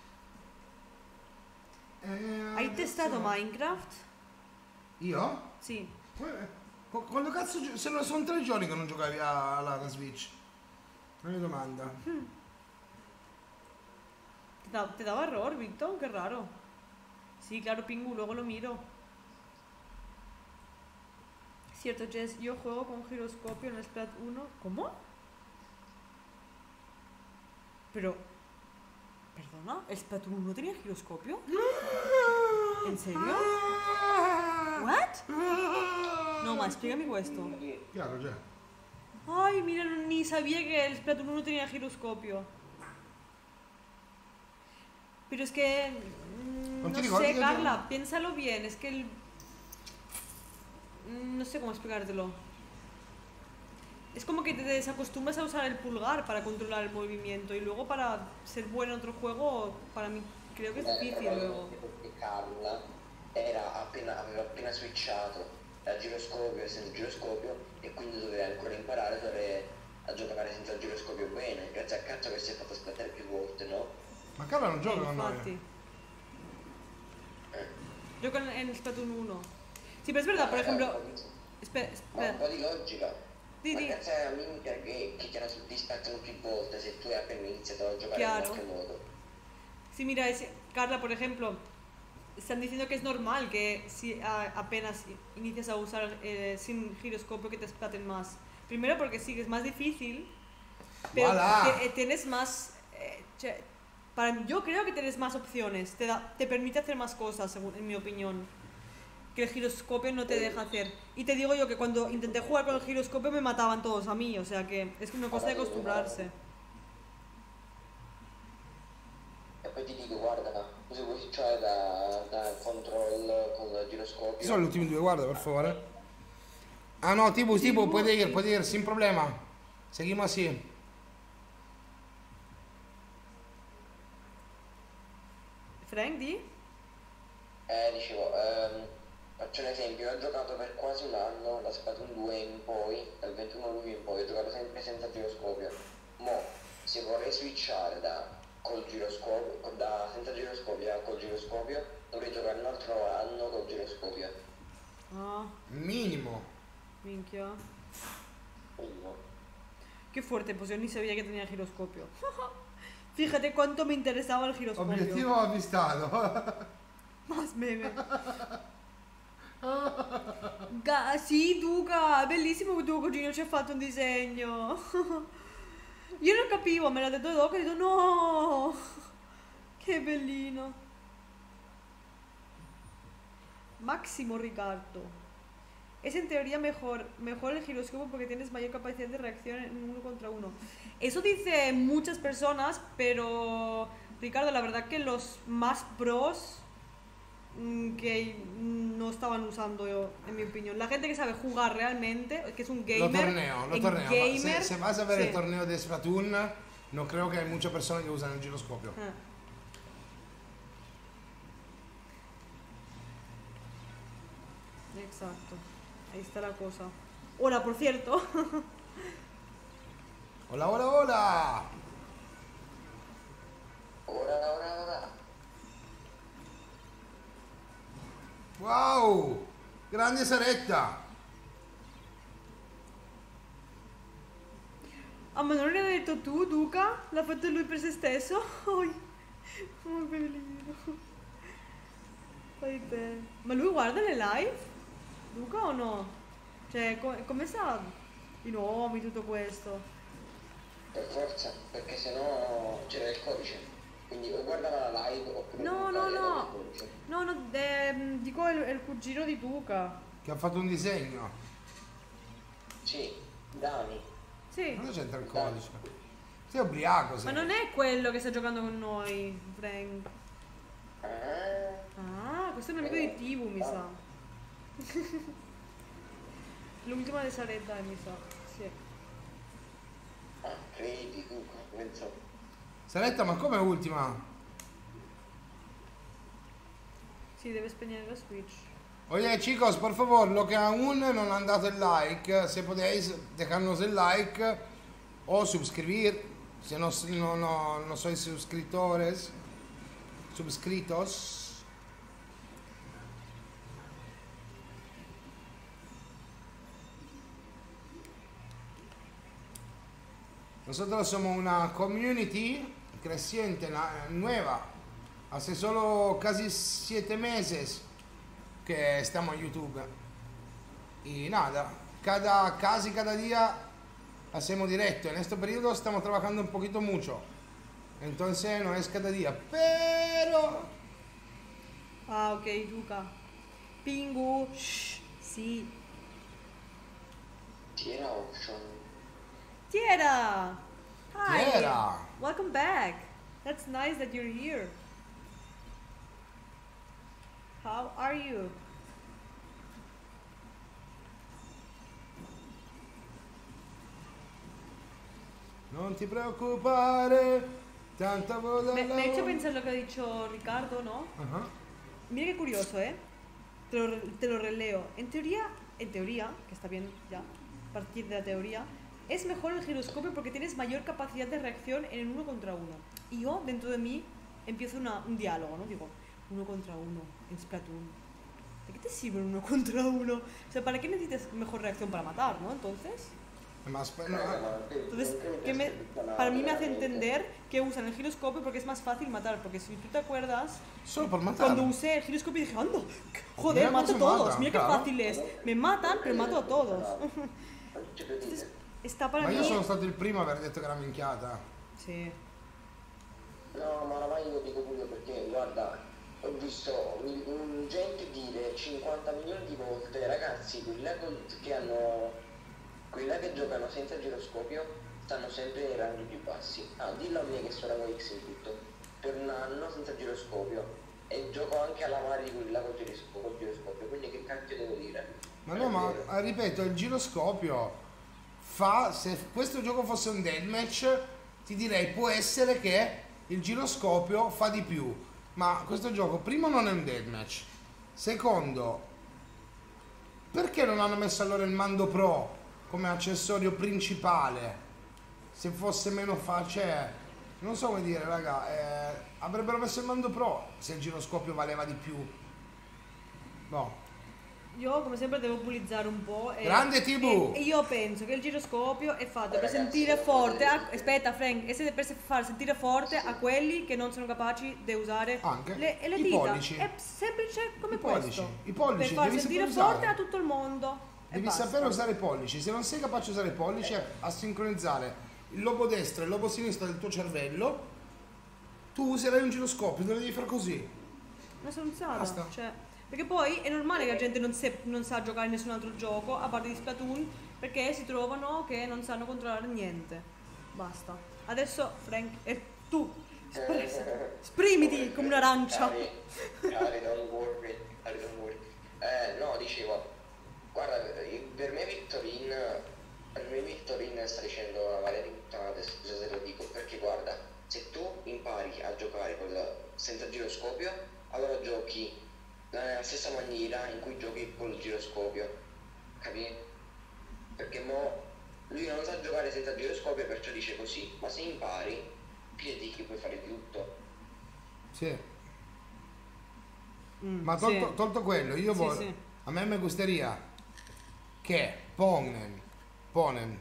Eh, Hai adesso- testato Minecraft? Io? Sì. Eh, qu- Quando cazzo gio- se non sono tre giorni che non giocavi a- alla alla Switch? La mia domanda. ¿Te, da- te daba error, Víctor? Qué raro. Sí, claro, Pingu, luego lo miro. Cierto, Jess, yo juego con giroscopio en el Splat uno. ¿Cómo? Pero... ¿Perdona? ¿El Splat uno no tenía giroscopio? ¿En serio? ¿What? No, ma, spiegami questo. Chiaro, già. Ay, mira, no- ni sabía que el Splatoon uno tenía giroscopio. Pero es que... mm, ¿No No te ricordi sé, che Carla, abbiamo- piénsalo bien. Es que el... mm, No sé cómo explicártelo. Es como que te desacostumbras a usar el pulgar para controlar el movimiento y luego para ser bueno en otro juego, para mí creo que es difícil luego. Perché Carla era appena, aveva appena switchato dal giroscopio senza il giroscopio e quindi doveva ancora imparare doveva- a giocare senza il giroscopio bene, grazie a cazzo che si è fatto aspettare più volte, no? Ma Carla non gioca con Infatti. noi. Eh. Gioco en, en Splatoon uno. Sí, pero es verdad, por ejemplo... Espera, Ma un espera. po' di logica. Di, Ma di. grazie a minchia che, che ti hanno soddisfatto più volte se tu hai appena iniziato a giocare Chiaro. in qualche modo. Sí, mira, es- Carla, por ejemplo, están diciendo que es normal que si a- apenas inicias a usar eh, sin giroscopio que te explaten más. Primero porque sí, que es más difícil, pero Voilà. te- eh, tienes más... eh, che- para, yo creo que tienes más opciones, te, da, te permite hacer más cosas, según, en mi opinión, que el giroscopio no te deja hacer. Y te digo yo que cuando intenté jugar con el giroscopio me mataban todos a mí, o sea que es una cosa de acostumbrarse. E poi ti dico, guarda, se vuoi switchare da, da control con il giroscopio. Chi sono gli ultimi due? Guarda, per favore. Ah no, Tibu, Tibu, puoi ir, puoi ir, sin problema. Seguimos así. Frank, di? Eh, dicevo, ehm, faccio un esempio, ho giocato per quasi un anno da Splatoon due in poi, dal ventuno luglio in poi, ho giocato sempre senza giroscopio. Mo, se vorrei switchare da col giroscopio, da senza giroscopio a col giroscopio, dovrei giocare un altro anno col giroscopio. Ah, Minimo. minchia. Quindi, Qué fuerte, pues yo ni sabía que tenía giroscopio. Fíjate cuánto me interesaba el giroscopio. Obiettivo avvistato. Más meme. Ga- sì, Duca, bellissimo che tuo cugino ci ha fatto un disegno. Io non capivo, me l'ha detto dopo e ho detto no. Che bellino. Massimo Riccardo. es en teoría mejor, mejor el giroscopio porque tienes mayor capacidad de reacción en uno contra uno. Eso dicen muchas personas, pero Ricardo, la verdad que los más pros mm, que no estaban usando yo, en mi opinión. La gente que sabe jugar realmente, que es un gamer. Lo torneo, lo en torneo. gamer, Se, se vas a ver sí. el torneo de Splatoon, no creo que hay muchas personas que usan el giroscopio. Ah. Exacto, ahí está la cosa. Hola, por cierto. Hola, hola, hola. Ora, ora, ora. Wow, grande Saretta. Ah, ma non l'hai detto tu, Duca? L'ha fatto lui per se stesso? Oh, bellino. Fai te. Ma lui guarda le live? Duca o no? Cioè, co- come sa i nomi, tutto questo? Per forza, perché sennò c'era il codice. Quindi o guardava la live oppure No, non no, guardava no. il codice. No, no, ehm, dico il, il cugino di Duca. Che ha fatto un disegno. Sì, Dani. Sì. Non c'entra il codice. Sei ubriaco, Ma sei. non è quello che sta giocando con noi, Frank. Ah, Ah, questo è un amico di Tibu, mi sa. L'ultima di Saretta, mi sa. Sì. ah credi tu, penso. Saretta, ma come ultima? Sì, deve spegnere la Switch. Oye chicos, por favor, lo que aún no han dado el like, si podéis dejarnos el like o suscribir, si no, no, no, no sois suscriptores, suscritos. Nosotros somos una community creciente, na- nueva, hace solo casi siete meses que estamos en YouTube. Y nada, cada, casi cada día hacemos directo. En este periodo estamos trabajando un poquito mucho. Entonces no es cada día, pero... Ah, ok, Duca. Pingu. Shh, sì. Tira option. Tiera! Hi! Tiera! Welcome back! That's nice that you're here. How are you? Non ti preoccupare, tanta vola... Me, me he hecho pensar lo que ha dicho Ricardo, ¿no? Ajá. Mira qué curioso, ¿eh? Te lo, re- te lo releo. En teoría, en teoría, que está bien ya, a partir de la teoría, es mejor el giroscopio porque tienes mayor capacidad de reacción en el uno contra uno. Y yo, dentro de mí, empiezo una- un diálogo, ¿no? Digo, uno contra uno, en Splatoon. ¿De qué te sirve un uno contra uno? O sea, ¿para qué necesitas mejor reacción para matar, no? Entonces... Más, Eh, no, ma che- Entonces, non credo que me- sia tutta una- para mí me hace veramente- entender que usan el giroscopio porque es más fácil matar. Porque si tú te acuerdas, solo por matar. cuando usé el giroscopio dije, anda, joder, Mira cómo mato a se todos, matan, mira qué claro. fácil es. Me matan, pero mato a todos. Cioè, per dire, Está para Ma mí... io sono stato il primo a aver detto che era minchiata. Sí. no, ma oramai io dico pure io perché, guarda, ho visto mi- mm, gente dire cinquanta milioni di volte, ragazzi, quelli là col- che hanno, quelli là che giocano senza giroscopio stanno sempre nei ranghi più bassi. Ah, dillo a me che sono rango X in tutto, per un anno senza giroscopio, e gioco anche alla pari di quelli là col giroscopio, col giroscopio, quindi che cacchio devo dire? Ma no, ma eh, ripeto, il giroscopio fa, se questo gioco fosse un deathmatch, ti direi può essere che il giroscopio fa di più, ma questo gioco primo non è un deathmatch, secondo, perché non hanno messo allora il Mando Pro come accessorio principale? Se fosse meno facile, non so come dire, raga, eh, avrebbero messo il Mando Pro se il giroscopio valeva di più. No. Io come sempre devo bullizzare un po'. E, Grande Tibu! E, e io penso che il giroscopio è fatto per Ragazzi, sentire non forte. A, potete- aspetta, Frank, è per far sentire forte a quelli che non sono capaci di usare Anche le, e le i dita. pollici. È semplice come I pollici, questo. i pollici, per far devi sentire saper forte usare. a tutto il mondo. E Devi basta. sapere usare i pollici, se non sei capace di usare i pollici a, a sincronizzare il lobo destro e il lobo sinistro del tuo cervello, tu userai un giroscopio, dove devi fare così. Una stronzata. Basta. Cioè, Perché poi è normale che la gente non, se- non sa giocare in nessun altro gioco, a parte di Splatoon, perché si trovano che non sanno controllare niente. Basta. Adesso Frank, e tu, espre- esprimiti come un'arancia. Cari, cari, don't worry, cari, don't worry. Eh, no, dicevo, guarda, eh, per me Victorin, per me Victorin sta dicendo una marea di puttanate, scusa se lo dico, perché guarda, se tu impari a giocare col, senza giroscopio, allora giochi nella stessa maniera in cui giochi col giroscopio, capi? Perché mo lui non sa giocare senza giroscopio, perciò dice così, ma se impari, fidati che puoi fare tutto. Sì. Mm, Ma tolto, sì. tolto quello, io Sì, voglio, sì. a me mi gustaría che ponen, ponen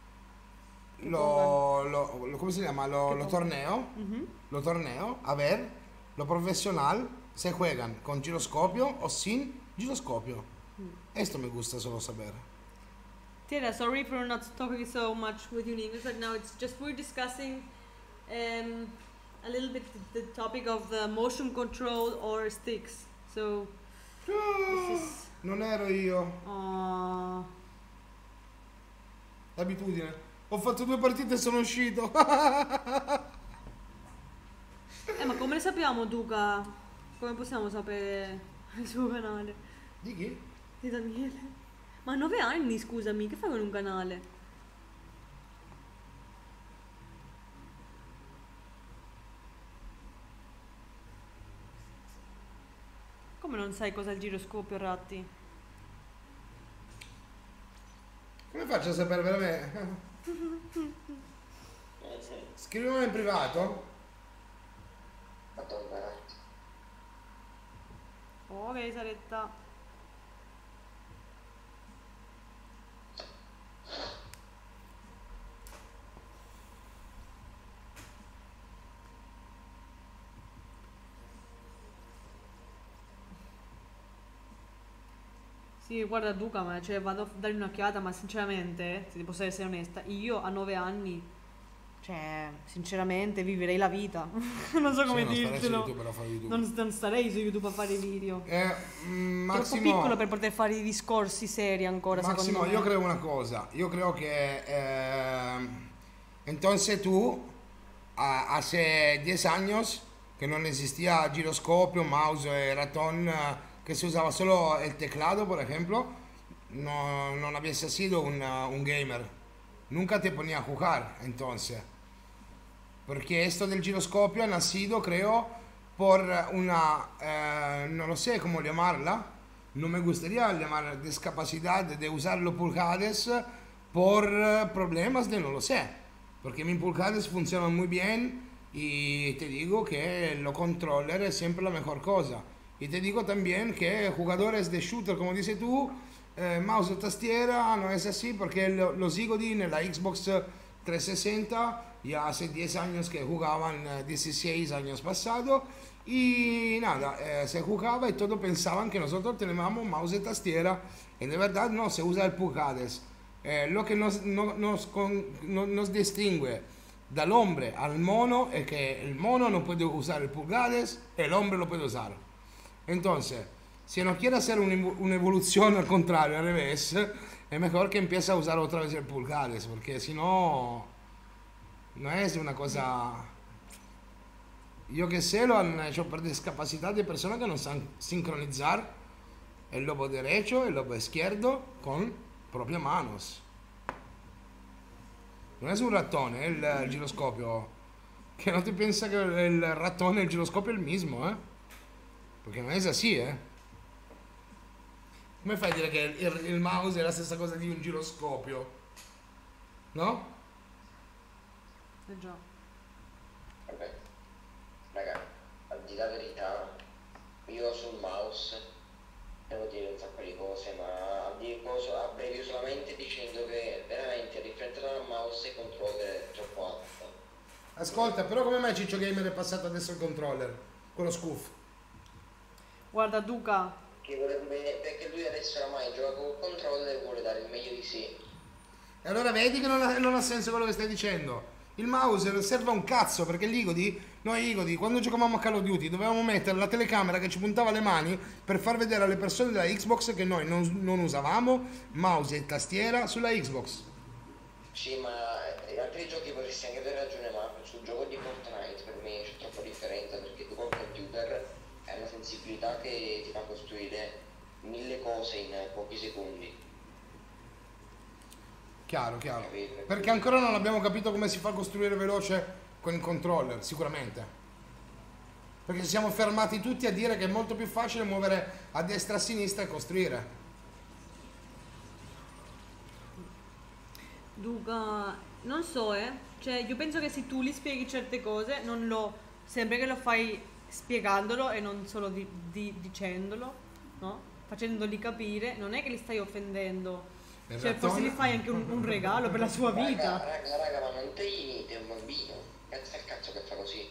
lo, lo, lo- come si chiama? Lo, Che lo pongan. torneo, Ujú. lo torneo, a ver, lo profesional, se juegan con giroscopio o sin giroscopio. Esto me gusta solo saber. Tira, sorry for not talking so much with you in English, but now it's just we're discussing um, a little bit the, the topic of the motion control or sticks. So this is Non ero io, uh, l'abitudine. Ho fatto due partite e sono uscito. eh, ma come ne sappiamo, Duca? Come possiamo sapere il suo canale? Di chi? Di Daniele? Ma a nove anni, scusami, che fai con un canale? Come non sai cos'è il giroscopio, Ratti? Come faccio a sapere veramente? Scrivimi in privato. Madonna, Ok, Saretta. Sì, guarda Duca, ma cioè, vado a dargli un'occhiata, ma sinceramente, se posso essere onesta, io a nove anni, cioè, sinceramente viverei la vita. Non so come Sì, non starei su dirtelo. YouTube a fare YouTube. Non, non starei su YouTube a fare i video. Eh, mm, Troppo Massimo, piccolo per poter fare i discorsi seri ancora, Máximo, secondo me. yo creo una cosa. Yo creo que eh, entonces tú, a- hace diez años que no existía giroscopio, mouse y ratón, eh, que se usaba solo el teclado, por ejemplo, no, no hubiese sido un, uh, un gamer. Nunca te ponía a jugar, entonces. Porque esto del giroscopio ha nacido, creo, por una, eh, no lo sé cómo llamarla, no me gustaría llamar discapacidad de usar los pulgares por eh, problemas de no lo sé, porque mis pulgares funcionan muy bien y te digo que los controller es siempre la mejor cosa. Y te digo también que jugadores de shooter, como dices tú, eh, mouse o tastiera no es así, porque lo- los Igodi en la Xbox trescientos sesenta ya hace diez años que jugaban, eh, dieciséis años pasados, y nada, eh, se jugaba y todos pensaban que nosotros teníamos mouse y tastiera, y de verdad no, se usa el pulgares. Eh, lo que nos, no- nos, con- no- nos distingue del hombre al mono es que el mono no puede usar el pulgares, el hombre lo puede usar. Entonces, si no quiere hacer una evo- una evolución al contrario, al revés, es mejor que empiece a usar otra vez el pulgares, porque si no, no es una cosa. Yo que sé, lo han hecho por discapacidad de personas que no saben sincronizar el lobo derecho y el lobo izquierdo con propias manos. Non è un ratone, è il, il giroscopio. Che non ti pensa che il ratone e il giroscopio è il mismo, eh? Perché non è così, eh? Come fai a dire che il, il mouse è la stessa cosa di un giroscopio? No? Eh già. vabbè, raga, al di là verità, io sul mouse devo dire un sacco di cose, ma a dire cose abbrevio solamente dicendo che veramente a differenza dal mouse il controller è troppo alto. Ascolta, però come mai Ciccio Gamer è passato adesso il controller? Con lo scoof? Guarda Duca, Che vorrebbe, perché lui adesso oramai gioca col controller e vuole dare il meglio di sé. E allora vedi che non ha, non ha senso quello che stai dicendo. Il mouse non serve a un cazzo perché l'Igodi, noi Igodi, quando giocavamo a Call of Duty dovevamo mettere la telecamera che ci puntava le mani per far vedere alle persone della Xbox che noi non, non usavamo mouse e tastiera sulla Xbox. Sì, ma in altri giochi potresti anche avere ragione, ma sul gioco di Fortnite per me c'è troppa differenza perché tu col computer hai una sensibilità che ti fa costruire mille cose in pochi secondi. Chiaro, chiaro. Perché ancora non abbiamo capito come si fa a costruire veloce con il controller, sicuramente. Perché ci siamo fermati tutti a dire che è molto più facile muovere a destra e a sinistra e costruire. Duca, non so, eh. Cioè, io penso che se tu gli spieghi certe cose, non lo... sempre che lo fai spiegandolo e non solo di, di- dicendolo, no? Facendoli capire, non è che li stai offendendo. Il Cioè, forse rattone- gli fai anche un, un regalo per la sua Raga, vita. raga, raga, ma non te limiti, è un bambino. Cazzo al cazzo che fa così.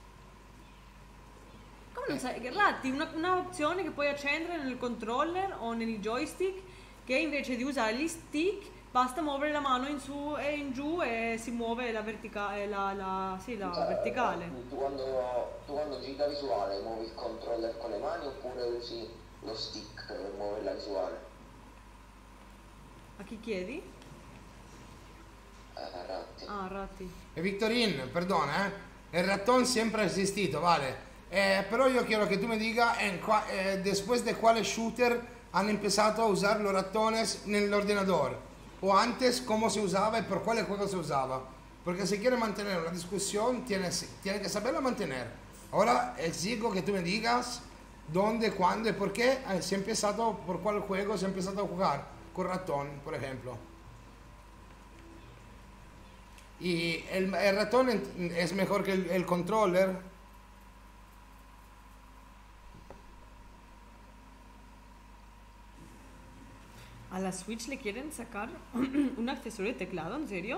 Come non sai? Ratti, una, una opzione che puoi accendere nel controller o nei joystick, che invece di usare gli stick basta muovere la mano in su e in giù e si muove la verticale, la, la, sì, la Cioè, verticale. Tu quando, tu quando giri la visuale muovi il controller con le mani oppure usi lo stick per muovere la visuale? A chi chiedi? Ah, ratti. Ah, Ratti. E Victorin, perdona, eh. El ratón siempre ha existido, vale. Eh, pero yo quiero que tú me digas en cua- eh, después de cuáles shooter han empezado a usar los ratones en el ordenador. O antes cómo se usaba y por cuáles juegos se usaba. Porque si quiere mantener una discusión, tienes, tiene que saberla mantener. Ahora exigo que tú me digas dónde, cuándo y por qué eh, se ha empezado, por cuál juego se ha empezado a jugar con ratón, por ejemplo. Y el, el ratón en- es mejor que el, el controller. ¿A la Switch le quieren sacar un accesorio de teclado? ¿En serio?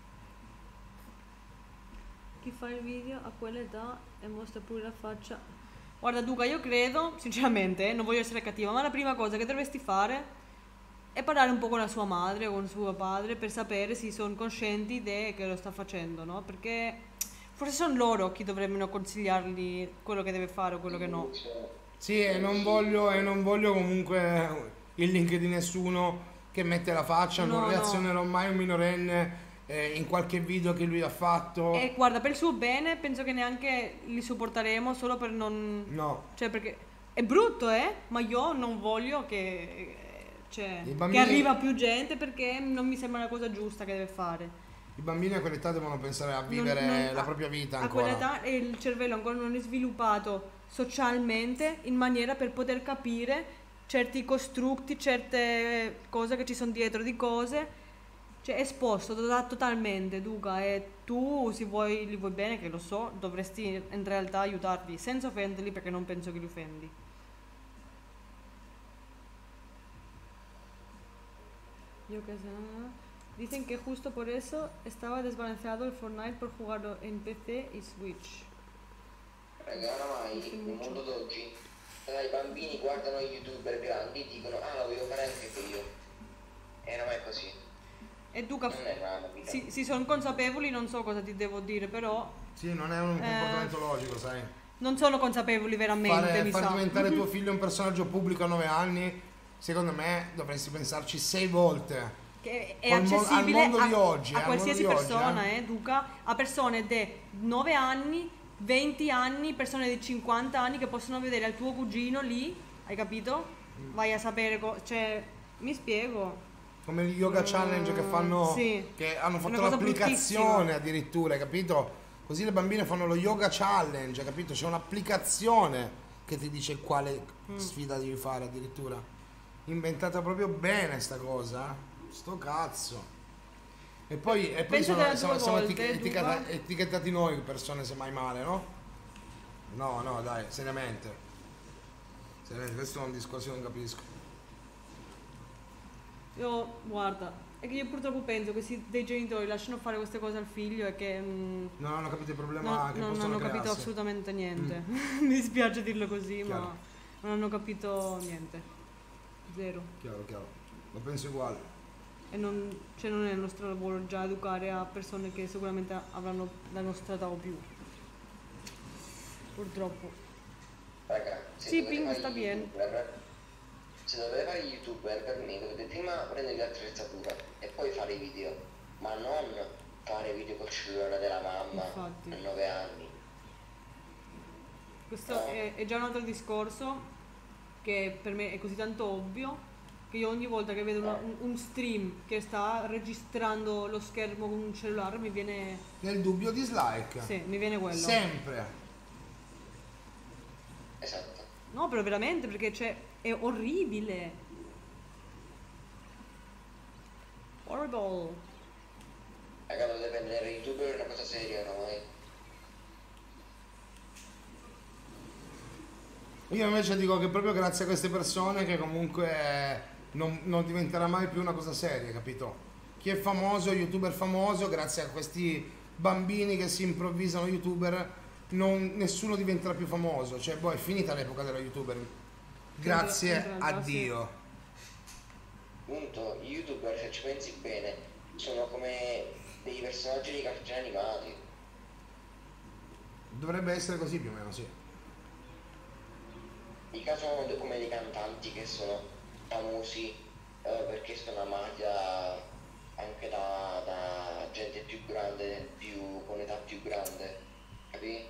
Chi fa il video a quell'età e mostra pure la faccia. Guarda Duca, io credo, sinceramente, eh, non voglio essere cattiva, ma la prima cosa che dovresti fare è parlare un po' con la sua madre o con suo padre per sapere se sono conscienti de che lo sta facendo, no? Perché forse sono loro chi dovrebbero consigliargli quello che deve fare o quello che no. Sì, e non voglio, e non voglio comunque il link di nessuno che mette la faccia, No, non no. reazionerò mai a un minorenne eh, in qualche video che lui ha fatto. E guarda, per il suo bene penso che neanche li supporteremo solo per non... No, Cioè, perché è brutto, eh? Ma io non voglio che... Cioè, I bambini- che arriva più gente perché non mi sembra la cosa giusta che deve fare. i bambini a quell'età devono pensare a Non- vivere non- la a- propria vita A ancora. quell'età e il cervello ancora non è sviluppato socialmente in maniera per poter capire certi costrutti, certe cose che ci sono dietro di cose. Cioè, è esposto to- totalmente, Duca, e tu, se vuoi, li vuoi bene, che lo so, dovresti in realtà aiutarli, senza offenderli, perché non penso che li offendi. Yo qué sé. Dicen que justo por eso estaba desbalanceado el Fortnite por jugarlo en P C y Switch. Raga, oramai Sì, nel mucho. mondo d'oggi eh, i bambini guardano gli youtuber grandi e dicono ah lo voglio fare anche io. E non è così. E Duca, Non è una novità. si, si sono consapevoli, non so cosa ti devo dire, però Sì, non è un Eh, comportamento logico, sai. non sono consapevoli veramente, Fare, mi far sa. diventare tuo figlio un personaggio pubblico a nove anni, secondo me dovresti pensarci sei volte. Che è Col mo- al accessibile mondo a, di oggi, a eh, al mondo qualsiasi di oggi, persona, eh. eh, Duca, a persone di nove anni, venti anni, persone di cinquanta anni che possono vedere il tuo cugino lì, hai capito? Vai a sapere, co- cioè, mi spiego. Come gli yoga Mm, challenge che fanno, sì. che hanno È fatto una cosa l'applicazione bruttissima. addirittura, hai capito? Così le bambine fanno lo yoga challenge, hai capito? C'è un'applicazione che ti dice quale Mm. sfida devi fare addirittura. Inventata proprio bene sta cosa, eh? Sto cazzo. E poi, e poi Penso sono- delle siamo, due siamo volte, etic- etichetta- Duca. etichettati noi persone se mai male, no? No, no, dai, seriamente. Seriamente, questo è un discorso che non capisco. Io, guarda, è che io purtroppo penso che se dei genitori lasciano fare queste cose al figlio e che mm, Non hanno capito il problema non, che non possono hanno capito crearsi. assolutamente niente. Mi dispiace dirlo così, Chiaro. ma non hanno capito niente. Zero. Chiaro, chiaro. Lo penso uguale. e non, cioè non è il nostro lavoro già educare a persone che sicuramente avranno la nostra età o più. Purtroppo. Raga, se Sì, dovete Ping fare sta bene. youtuber, se dovete fare youtuber per me dovete prima prendere l'attrezzatura e poi fare i video, ma non fare video col cellulare della mamma Infatti. a nove anni. Questo è, è già un altro discorso che per me è così tanto ovvio che io ogni volta che vedo una- un, un stream che sta registrando lo schermo con un cellulare mi viene, Nel dubbio dislike. sì, mi viene quello. Sempre. Esatto. No, però veramente perché c'è, è orribile. Horrible. Raga, dovete prendere youtuber è una cosa seria ormai. Io invece dico che proprio grazie a queste persone che comunque non, non diventerà mai più una cosa seria, capito? Chi è famoso, youtuber famoso, grazie a questi bambini che si improvvisano youtuber, non- nessuno diventerà più famoso. Cioè, boh, è finita l'epoca dello youtuber. Grazie In realtà, a sì. Appunto, Dio. gli youtuber, se ci pensi bene, sono come dei personaggi di cartoni animati. Dovrebbe essere così più o meno, sì. Mica sono de- come dei cantanti che sono famosi eh, perché sono amati da- anche da, da gente più grande, più, con età più grande, capi?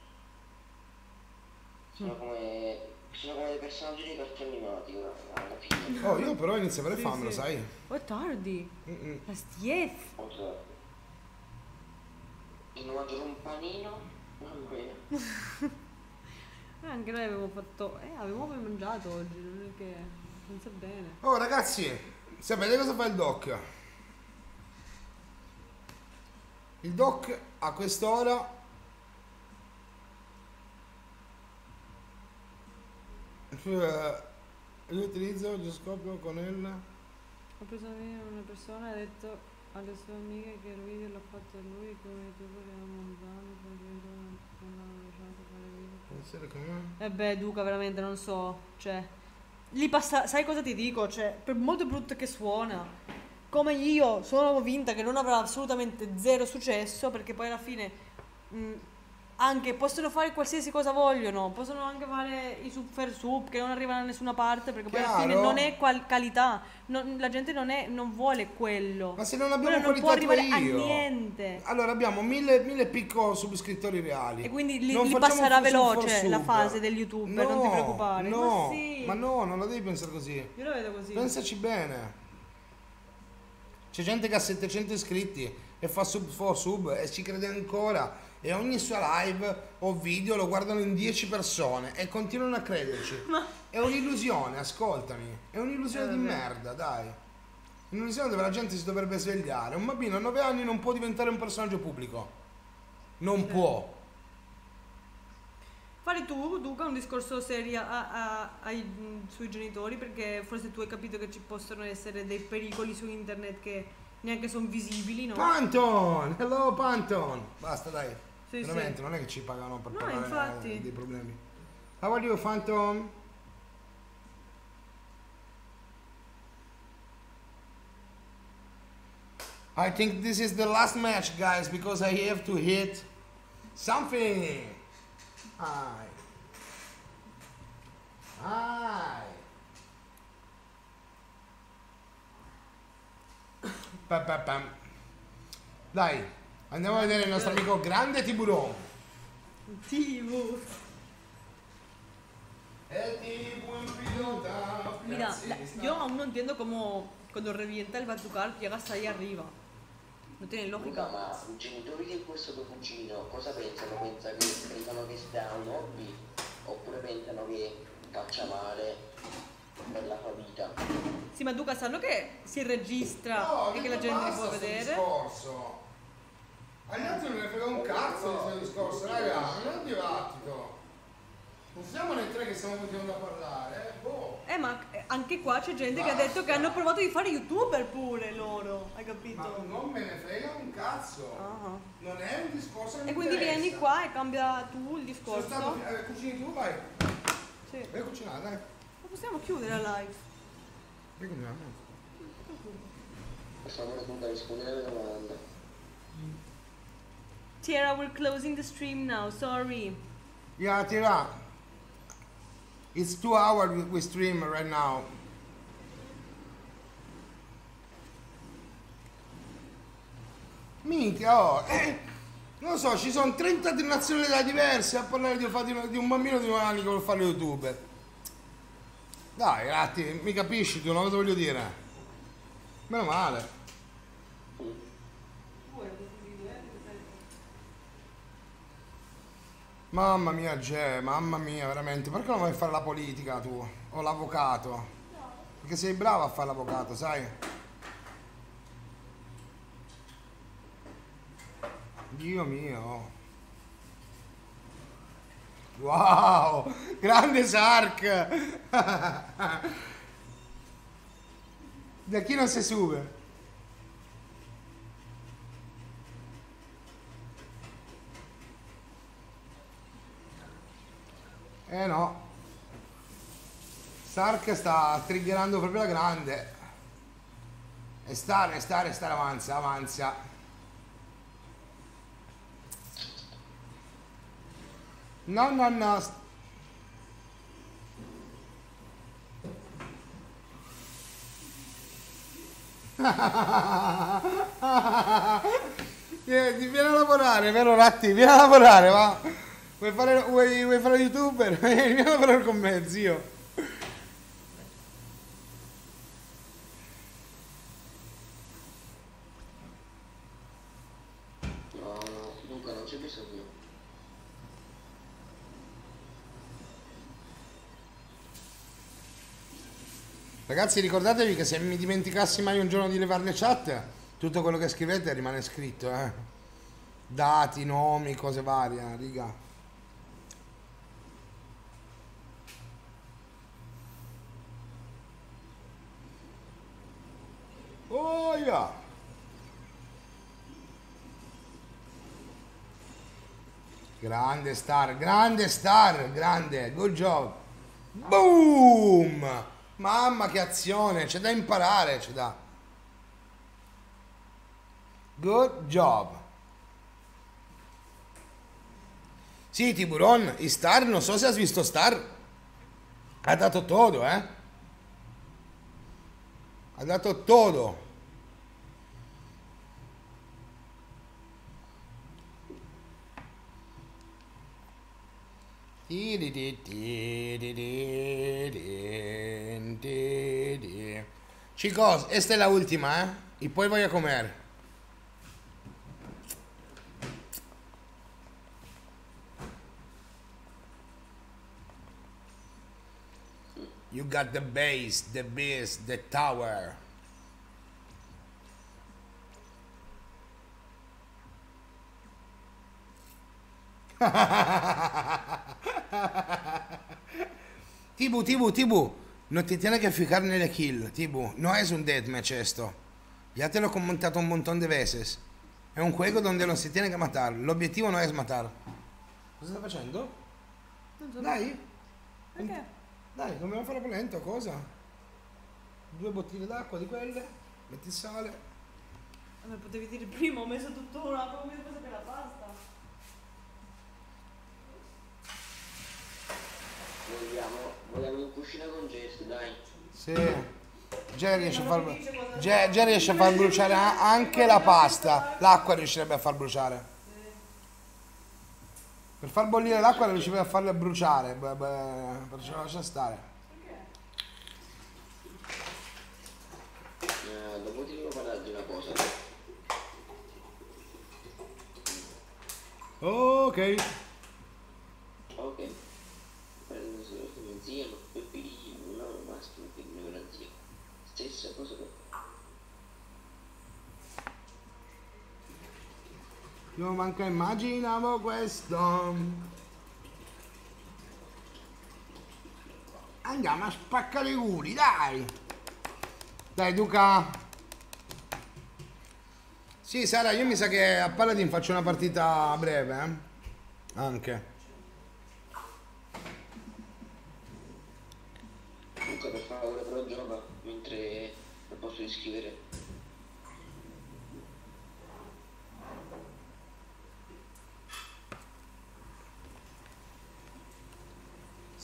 Sono come, sono come dei personaggi di cartoni animati ora, alla fine. Oh, io però inizio a avere Sì, fame, lo sì. sai? Oh, è tardi. Mm-mm. La stief. Non so. Devo mangiare un panino, mamma mia. Eh, anche noi avevamo fatto. Eh, avevamo poi mangiato oggi, non è che. Non sa bene. Oh ragazzi, sapete cosa fa il doc? Il doc a quest'ora eh, io utilizzo il giroscopio con il Ho preso via una persona e ha detto alle sue amiche che il video l'ha fatto lui come youtuber era montano, poi diventato non l'hanno lasciato fare video. essere come E beh, Duca, veramente non so, cioè. Lì passa. Sai cosa ti dico? Cioè, per molto brutto che suona, come io sono convinta che non avrà assolutamente zero successo, perché poi alla fine mh, anche possono fare qualsiasi cosa vogliono, possono anche fare i super sub che non arrivano da nessuna parte, perché poi alla fine Chiaro. non è qual- qualità, non- la gente non, è, non vuole quello. Ma se non abbiamo Quello non può qualità tu arrivare e a io. niente. Allora abbiamo mille, mille picco subscrittatori reali. E quindi li, Non li facciamo passerà un for veloce la sub. fase degli youtuber, non ti No, preoccupare. No, Ma sì. ma no, non la devi pensare così. Io lo vedo così. Pensaci bene. C'è gente che ha settecento iscritti e fa sub for sub e ci crede ancora. E ogni sua live o video lo guardano in dieci persone e continuano a crederci. È un'illusione, ascoltami. È un'illusione Eh, di vabbè. merda, dai. Un'illusione dove la gente si dovrebbe svegliare. Un bambino a nove anni non può diventare un personaggio pubblico. Non può. Fare tu, Duca, un discorso serio a- a- ai- mh, sui genitori, perché forse tu hai capito che ci possono essere dei pericoli su internet che neanche sono visibili, no? Panton! Hello Panton! Basta dai. Sì, Veramente, sì. non è che ci pagano per No, parlare infatti. eh, dei problemi. How are you, Phantom? I think this is the last match, guys, because I have to hit something. Hi. Hi. Pa, pa, pam. Dai, andiamo a vedere il nostro amico grande Tiburon. Tivo. El tipo en pilota. Mira, la- yo aún no entiendo cómo cuando revienta el Bazooka llega hasta ahí arriba. No tiene Luca, lógica. ma i genitori di questo tuo cugino cosa pensano? Pensano che, pensano che sia un hobby? Oppure pensano che faccia male per la sua vita? Sì, ma Duca sanno che si registra e che la gente li può vedere? Discorso. Agli altri non ne frega un cazzo di questo discorso, raga, non è un dibattito. Non siamo noi tre che stiamo continuando a parlare, eh, boh. Eh, ma eh, anche qua c'è gente che ha detto che hanno provato di fare youtuber pure loro, hai Ma capito? non me ne frega un cazzo. Ah. Non è un discorso che mi E quindi interessa. vieni qua e cambia tu il Sono discorso. stato, eh, cucini tu, vai. Sì. Vai a cucinare, dai. Ma possiamo chiudere la live? Vai a cucinare. Per favore comunque rispondere alle domande. Tiara, we're closing the stream now. Sorry. Yeah, Tira. It's two hours we, we stream right now. Minchia, oh, eh, non lo so, ci sono trenta nazionalità diverse a parlare di, di, di un bambino di due anni che vuole fare youtuber. Dai, Ratti, mi capisci tu, no? Cosa voglio dire? Meno male. Mamma mia, Ge, mamma mia, veramente. Perché non vuoi fare la politica tu? O l'avvocato? Perché sei bravo a fare l'avvocato, sai? Dio mio. Wow, grande Sark. Da chi non si sube? Eh no. Sark sta triggerando proprio la grande. E stare, stare, stare, avanza, avanza. No, no, no. Vieni, vieni a lavorare, vero Ratti? Vieni a lavorare, va. Vuoi fare, vuoi, vuoi fare youtuber? Vieni a lavorare con me, zio. No, no, comunque non c'è bisogno. Ragazzi, ricordatevi che se mi dimenticassi mai un giorno di levare le chat, tutto quello che scrivete rimane scritto, eh. Dati, nomi, cose varie, riga. Oh yeah. Grande star, grande star, grande, good job. Boom! Mamma che azione, c'è da imparare, c'è da. Good job. Sì, Tiburon, i Star, non so se has visto Star. Ha dato todo, eh. Ha dato todo. Chicos, esta es la última, ¿eh? Y pues voy a comer. You got the base, the base, the tower. Tibu, Tibu, Tibu, no te tienes que fijar en el kill, Tibu. No es un deathmatch esto. Ya te lo he comentado un montón de veces. Es un juego donde no se tiene que matar. L'obiettivo no es matar. Cosa stai facendo? Non so. Dai. Perché? Dai, dobbiamo fare polenta, cosa? Due bottiglie d'acqua di quelle. Metti il sale. Vabbè, potevi dire prima, ho messo tutto una come cosa per la pasta. Vogliamo, vogliamo in cucina con Jess, dai. Sì. Già riesce a far, già, già riesce a far bruciare a- anche la pasta. L'acqua riuscirebbe a far bruciare. Per far bollire l'acqua riuscirebbe a farla bruciare. Beh, beh, perciò lascia stare. Eh, dopo ti devo parlare di una cosa. Ok. Ok. Prendo solo come insieme, peperino, un lavoro maschio, quindi una garanzia. Stessa cosa per... Io manco immaginavo questo. Andiamo a spaccare i culi, dai. Dai, Duca. Sì, Sara, io mi sa che a Paladin faccio una partita breve, eh. Anche. Comunque per favore però gioca mentre al posto di scrivere.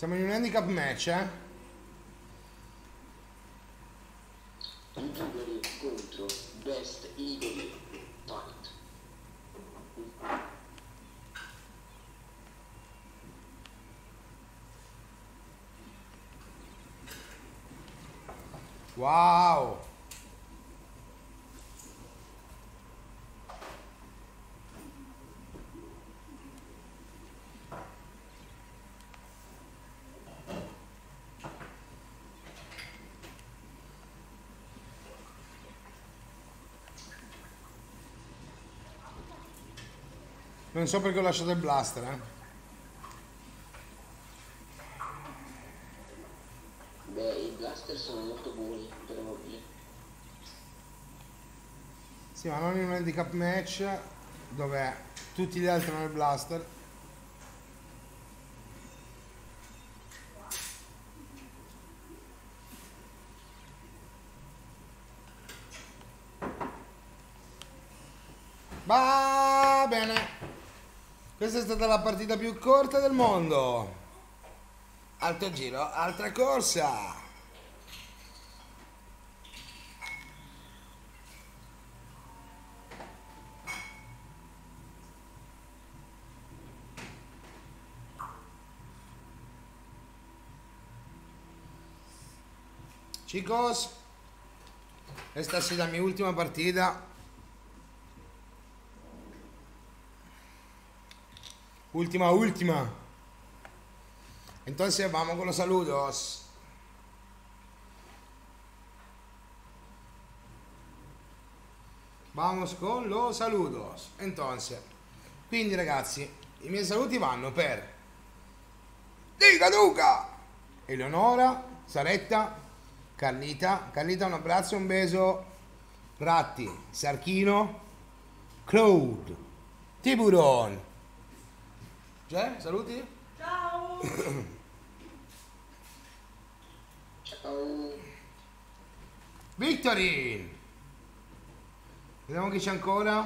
Siamo in un handicap match, eh? Youtuberi contro Best Idoli Fight. Wow! Non so perché ho lasciato il blaster, eh. Beh, i blaster sono molto buoni per i mobili. Sì, ma non in un handicap match dove tutti gli altri hanno il blaster. Va bene. Questa è stata la partita più corta del mondo. Alto giro, altra corsa. Chicos, esta ha sido mi última partida. Última, última. Entonces vamos con los saludos. Vamos con los saludos. Entonces, quindi ragazzi, i miei saluti vanno per Dica Duca, Eleonora, Saretta, Carlita. Carlita, un abbraccio, un beso. Ratti, Sarchino, Claude, Tiburon. Cioè, saluti? Ciao! Ciao. Victory! Vediamo chi c'è ancora.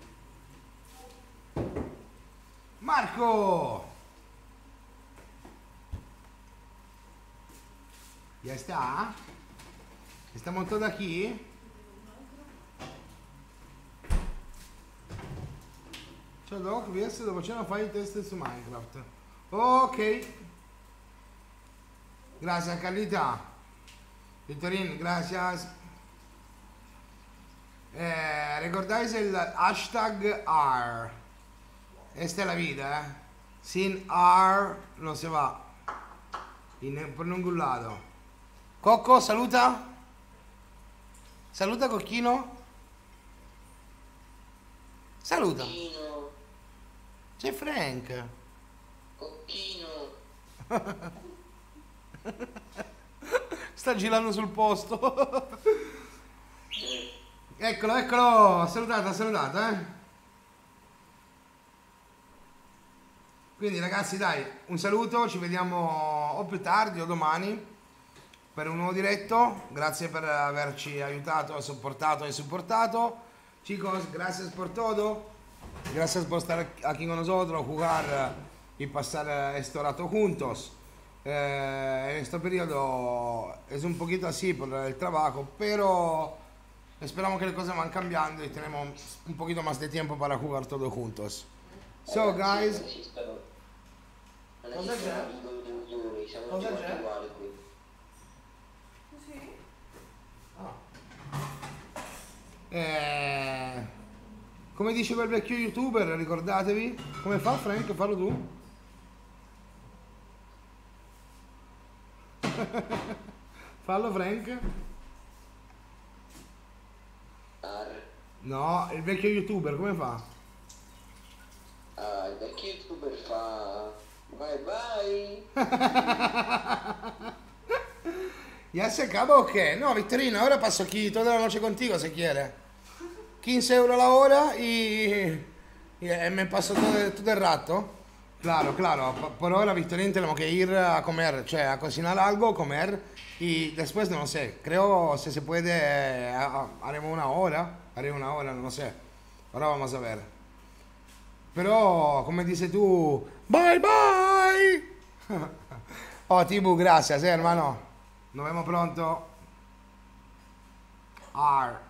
Marco! Ya está? Estamos todos aquí? Ciao Doc, vs dopo cena fai i test su Minecraft. Ok. Gracias Carlita. Vittorin, gracias. Eh, ¿recordáis el hashtag R? Esta es la vida, eh. Sin R no se va. In, por ningún lado. Cocco, saluta. Saluta Cocchino. Saluta. Cocchino. C'è Frank. Cocchino. Sta girando sul posto. Eccolo, eccolo. Salutata, salutata, eh. Quindi ragazzi, dai, un saluto. Ci vediamo o più tardi o domani per un nuovo diretto. Grazie per averci aiutato, supportato e supportato. Chicos, gracias por todo. Gracias por estar aquí con nosotros, jugar y pasar este rato juntos. Eh, en este periodo es un poquito así por el trabajo, pero esperamos que las cosas van cambiando y tenemos un poquito más de tiempo para jugar todos juntos. So guys, Non esistono. Non Cosa esistono c'è? idoli migliori, siamo Cosa tutti c'è? uguali qui. Sì? eh, come diceva il vecchio youtuber, ricordatevi, come fa Frank? Fallo tu. Fallo Frank. Ar. No, il vecchio youtuber come fa? Ah, il vecchio youtuber fa... Bye bye. Ya se acabó o qué? No, Victorino, ahora paso aquí toda la noche contigo si quieres. quince euros la hora y, y eh, me paso todo, el- todo el rato. Claro, claro. P- Por ahora, Victorino, tenemos que ir a comer, o sea, a cocinar algo, comer. Y después, no sé, creo si se puede, eh, a- a- haremos una hora. Haremos una hora, no sé. Ahora vamos a ver. Pero, come dices tú, bye bye. Oh, Tibu, gracias, eh, hermano. Nos vemos pronto. R.